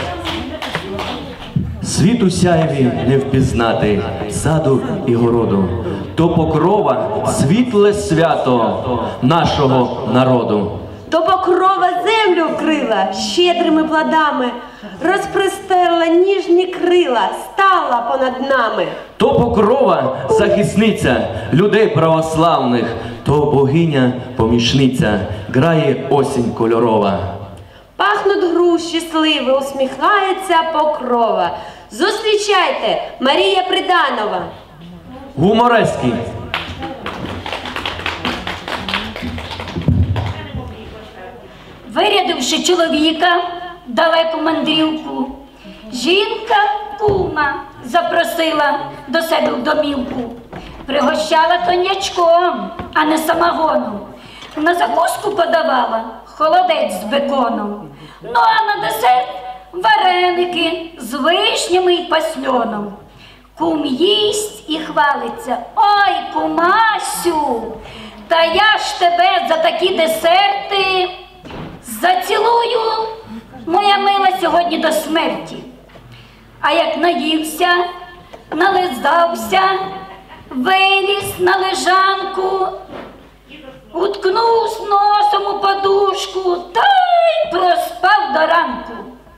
Світ у сяйві не впізнати, саду і городу, то покрова світле свято нашого народу. То покрова землю вкрила щедрими плодами, розпростерла ніжні крила, стала понад нами. То покрова захисниця людей православних, то богиня помічниця, грає осінь кольорова. Пахнуть груші сливи, усміхається покрова. Зустрічайте, Марія Приданова. Гумореський. Вирядивши чоловіка в далеку мандрівку, жінка кума запросила до себе в домівку. Пригощала коньячком, а не самогоном. На закуску подавала холодець з беконом. Ну а на десерт вареники з вишнями й пасльоном. Кум їсть і хвалиться: ой, кумасю, та я ж тебе за такі десерти зацілую, моя мила, сьогодні до смерті. А як наївся, нализався, виліз на лежанку, уткнув носом у подушку та й проспав до ранку.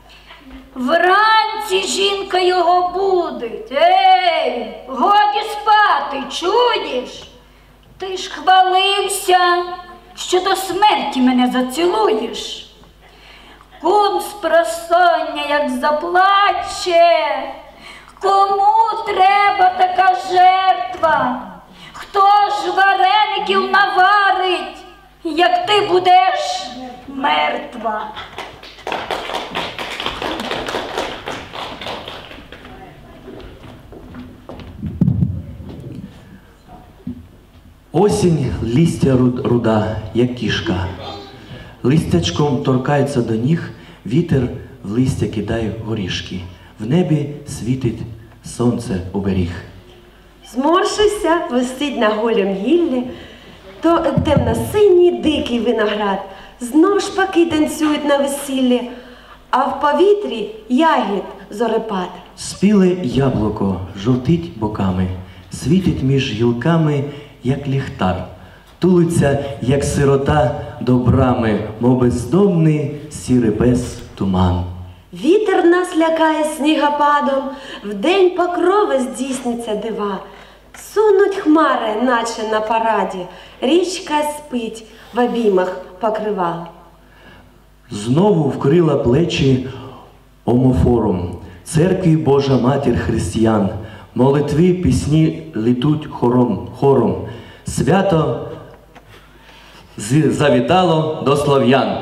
Вранці жінка його будить: ей, годі спати, чуєш? Ти ж хвалився, що до смерті мене зацілуєш. Кум спросоння як заплаче: кому треба така жертва? Хто ж вареників наварить, як ти будеш мертва? Осінь листя руда, як кішка. Листячком торкається до ніг, вітер в листя кидає горішки. В небі світить сонце оберіг. Зморшився, висить на голім гіллі, то темно-синій дикий виноград. Знов шпаки танцюють на весіллі, а в повітрі ягід зорепад. Спіле яблуко жовтить боками, світить між гілками, як ліхтар. тулиться, як сирота до брами, мов бездомний сірий пес туман. Вітер нас лякає снігопадом, вдень покрови здійсняться дива. Сунуть хмари, наче на параді, річка спить в обіймах покривала. Знову вкрила плечі омофором, церкві Божа Матір християн, молитви, пісні летуть хором. Свято завітало до слов'ян.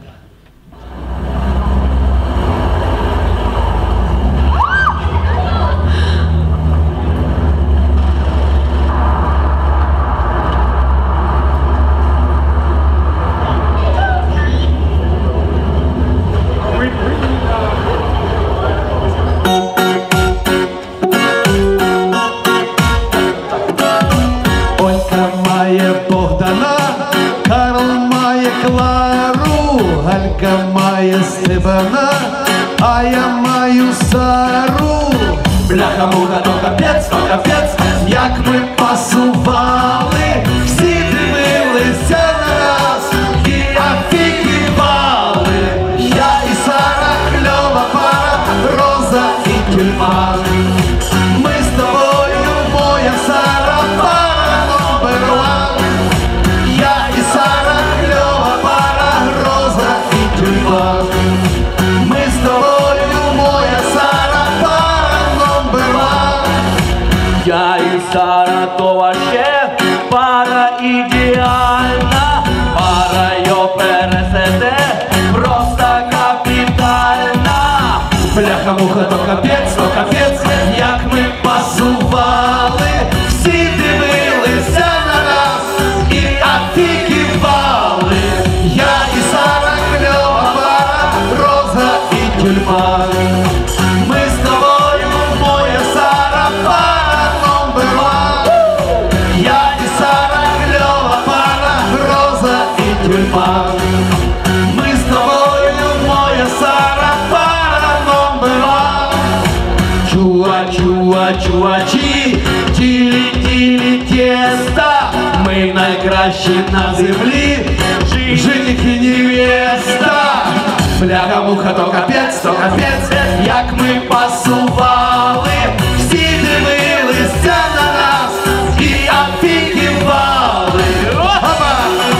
Галька має Стебана, а я маю Сару. Бляха-муха, то капець, як ми пасували, всі дивилися на нас і офігівали. Я і Сара, кльова пара, Роза і тюльпан. Ми з тобою, моя Сара, пара номер один. Я і Сара, кльова пара, Роза і тюльпан. Ми з тобою, моя Сара, пара номер один. Я і Сара, то вообще пара ідеальна, пара його пересете, просто капітальна. Бляха-муха, то капець, як ми пасували, всі дивилися на нас і офігівали. Я і Сара, кльова пара, Роза і тюльпан. Ми з тобою, моя Сара, пара номер один. Я і Сара, кльова пара, Роза і тюльпан. Ми з тобою, моя Сара, пара номер один. Чувачі, тілі тіста, ми найкращі на землі, жених і невеста. Бляха-муха, то капець, як ми пасували, всі дивилися на нас і офігівали. Опа!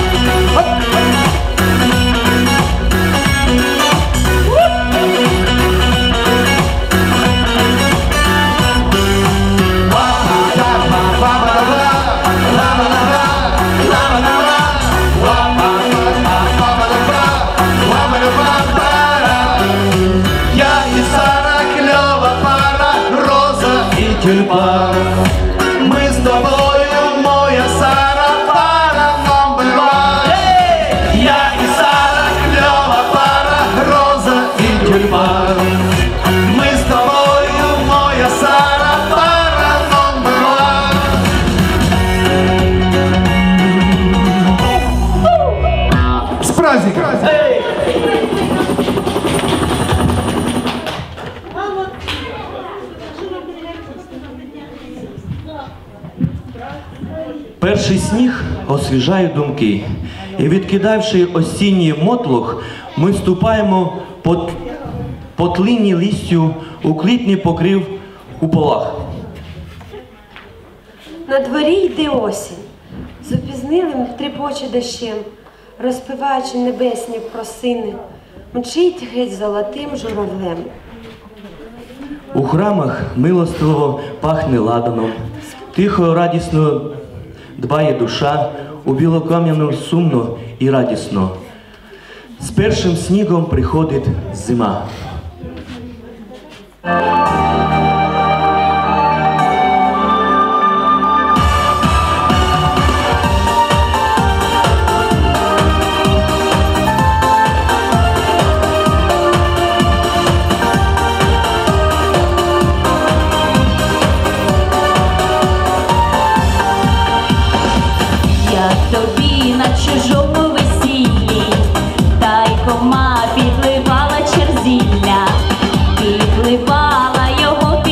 Я і Сара, кльова пара, Роза і тюльпан. Ми з тобою, моя Сара, пара номер один. Я і Сара, кльова пара, Роза і тюльпан. Ми з тобою, моя Сара, пара номер один. З праздником! Перший сніг освіжає думки, і відкидавши осінній мотлох, ми ступаємо по тлинній листю у квітний покрив у полах. На дворі йде осінь, з упізнилим тріпоче дощем, розпиваючи небесні просини, мчить геть золотим журавлем. У храмах милостиво пахне ладаном, тихо, радісно дбає душа, у білокам'яну сумно і радісно. З першим снігом приходить зима. Тобі на чужому весіллі, та й кома підливала черзілля, підливала його.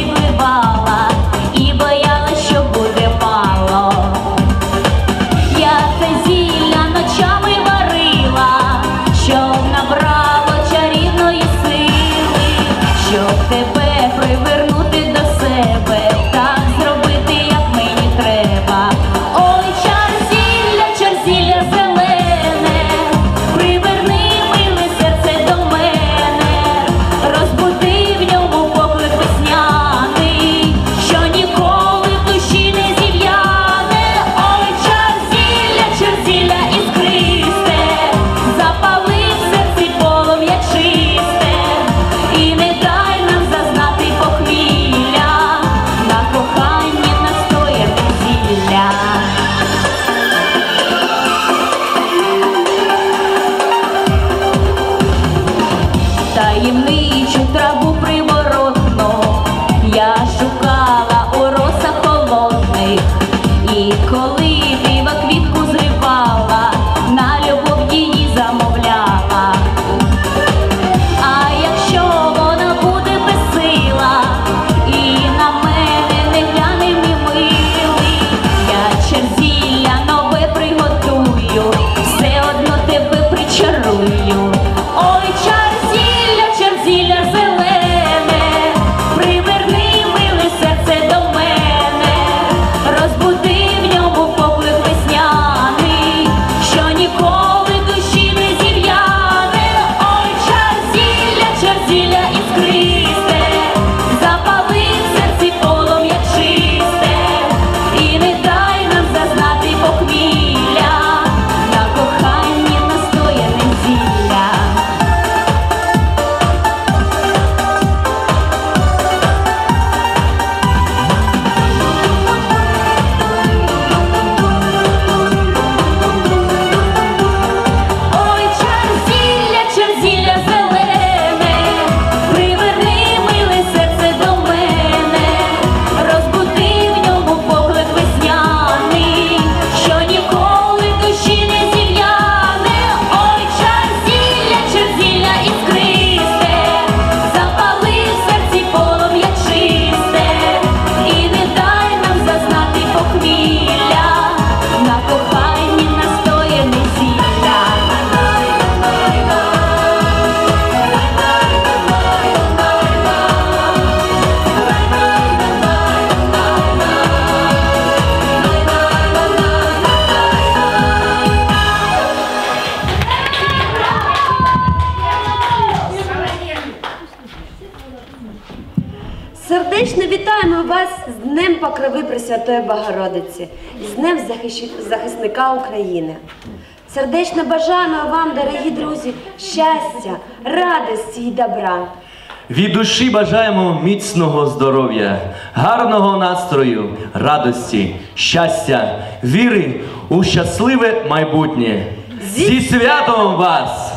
Сердечно вітаємо вас з Днем Покрови Пресвятої Богородиці, з Днем захисника України. Сердечно бажаємо вам, дорогі друзі, щастя, радості і добра. Від душі бажаємо міцного здоров'я, гарного настрою, радості, щастя, віри у щасливе майбутнє. Зі святом вас!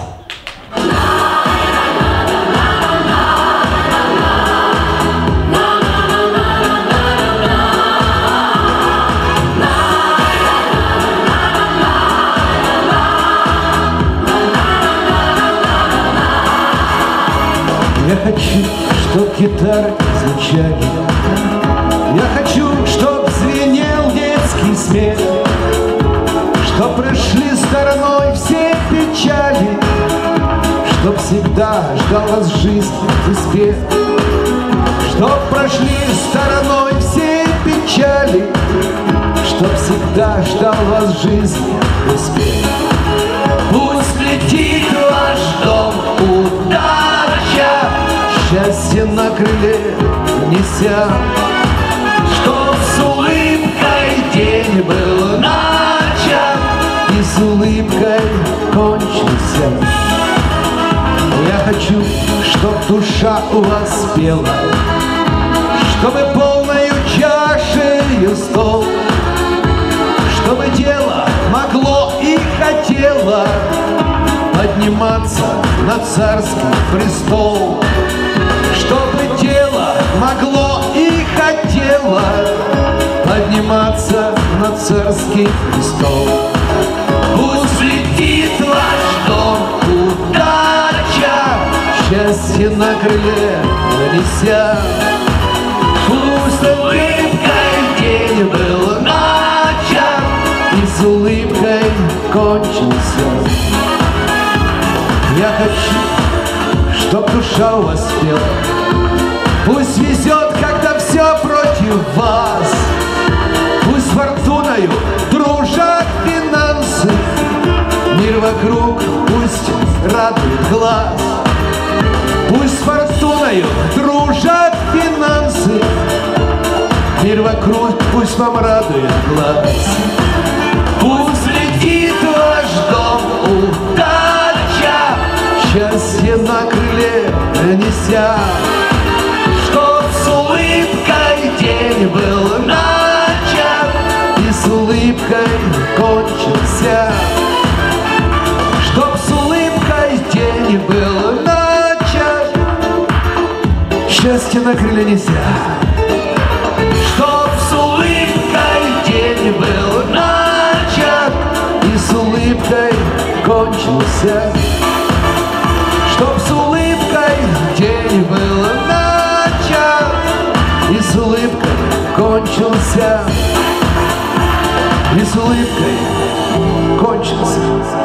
Я хочу, чтоб гитары звучали, я хочу, чтоб звенел детский смех, чтоб прошли стороной все печали, чтоб всегда ждал вас жизнь успех, чтоб прошли стороной все печали, чтоб всегда ждал вас жизнь успех. Пусть летит ваш дом удача, счастье на крыле неся, чтоб с улыбкой день был начат и с улыбкой кончился. Я хочу, чтоб душа у вас пела, чтобы полною чашею стол, чтобы дело могло и хотело подниматься на царский престол, чтобы дело могло и хотело подниматься на царский престол. Пусть летит ваш дом удача, счастье на крыле неся, пусть улыбкой день был начат и с улыбкой кончился. Я хочу, чтоб душа у вас пела, пусть везет, когда все против вас, пусть фортуною дружат финансы, мир вокруг пусть радует глаз, пусть фортуною дружат финансы, мир вокруг пусть вам радует глаз. Пусть летит ваш дом удача, счастье на крыле неся, чтоб с улыбкой день был начат и с улыбкой кончился, чтоб с улыбкой день был начат, счастье на крыле неся, чтоб с улыбкой день был начат и с улыбкой кончился, чтоб с улыбкой день был начат и с улыбкой кончился, и с улыбкой кончился.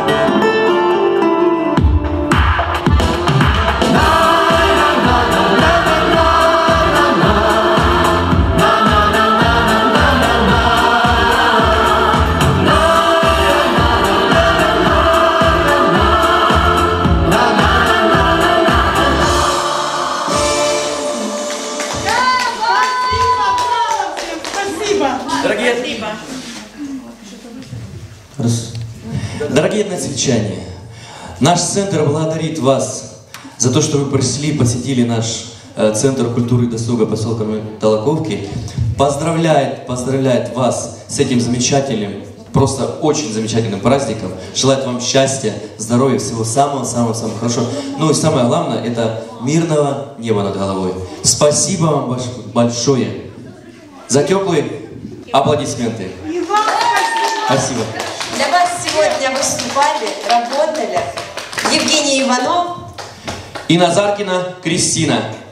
Дорогие односельчане, наш центр благодарит вас за то, что вы пришли, посетили наш Центр культуры и досуга поселка Толоковки. Поздравляет вас с этим замечательным, просто очень замечательным праздником. Желает вам счастья, здоровья, всего самого-самого-самого хорошего. Ну и самое главное, это мирного неба над головой. Спасибо вам большое за теплые аплодисменты. Спасибо. Для вас сегодня выступали, работали Евгений Иванов и Назаркина Кристина.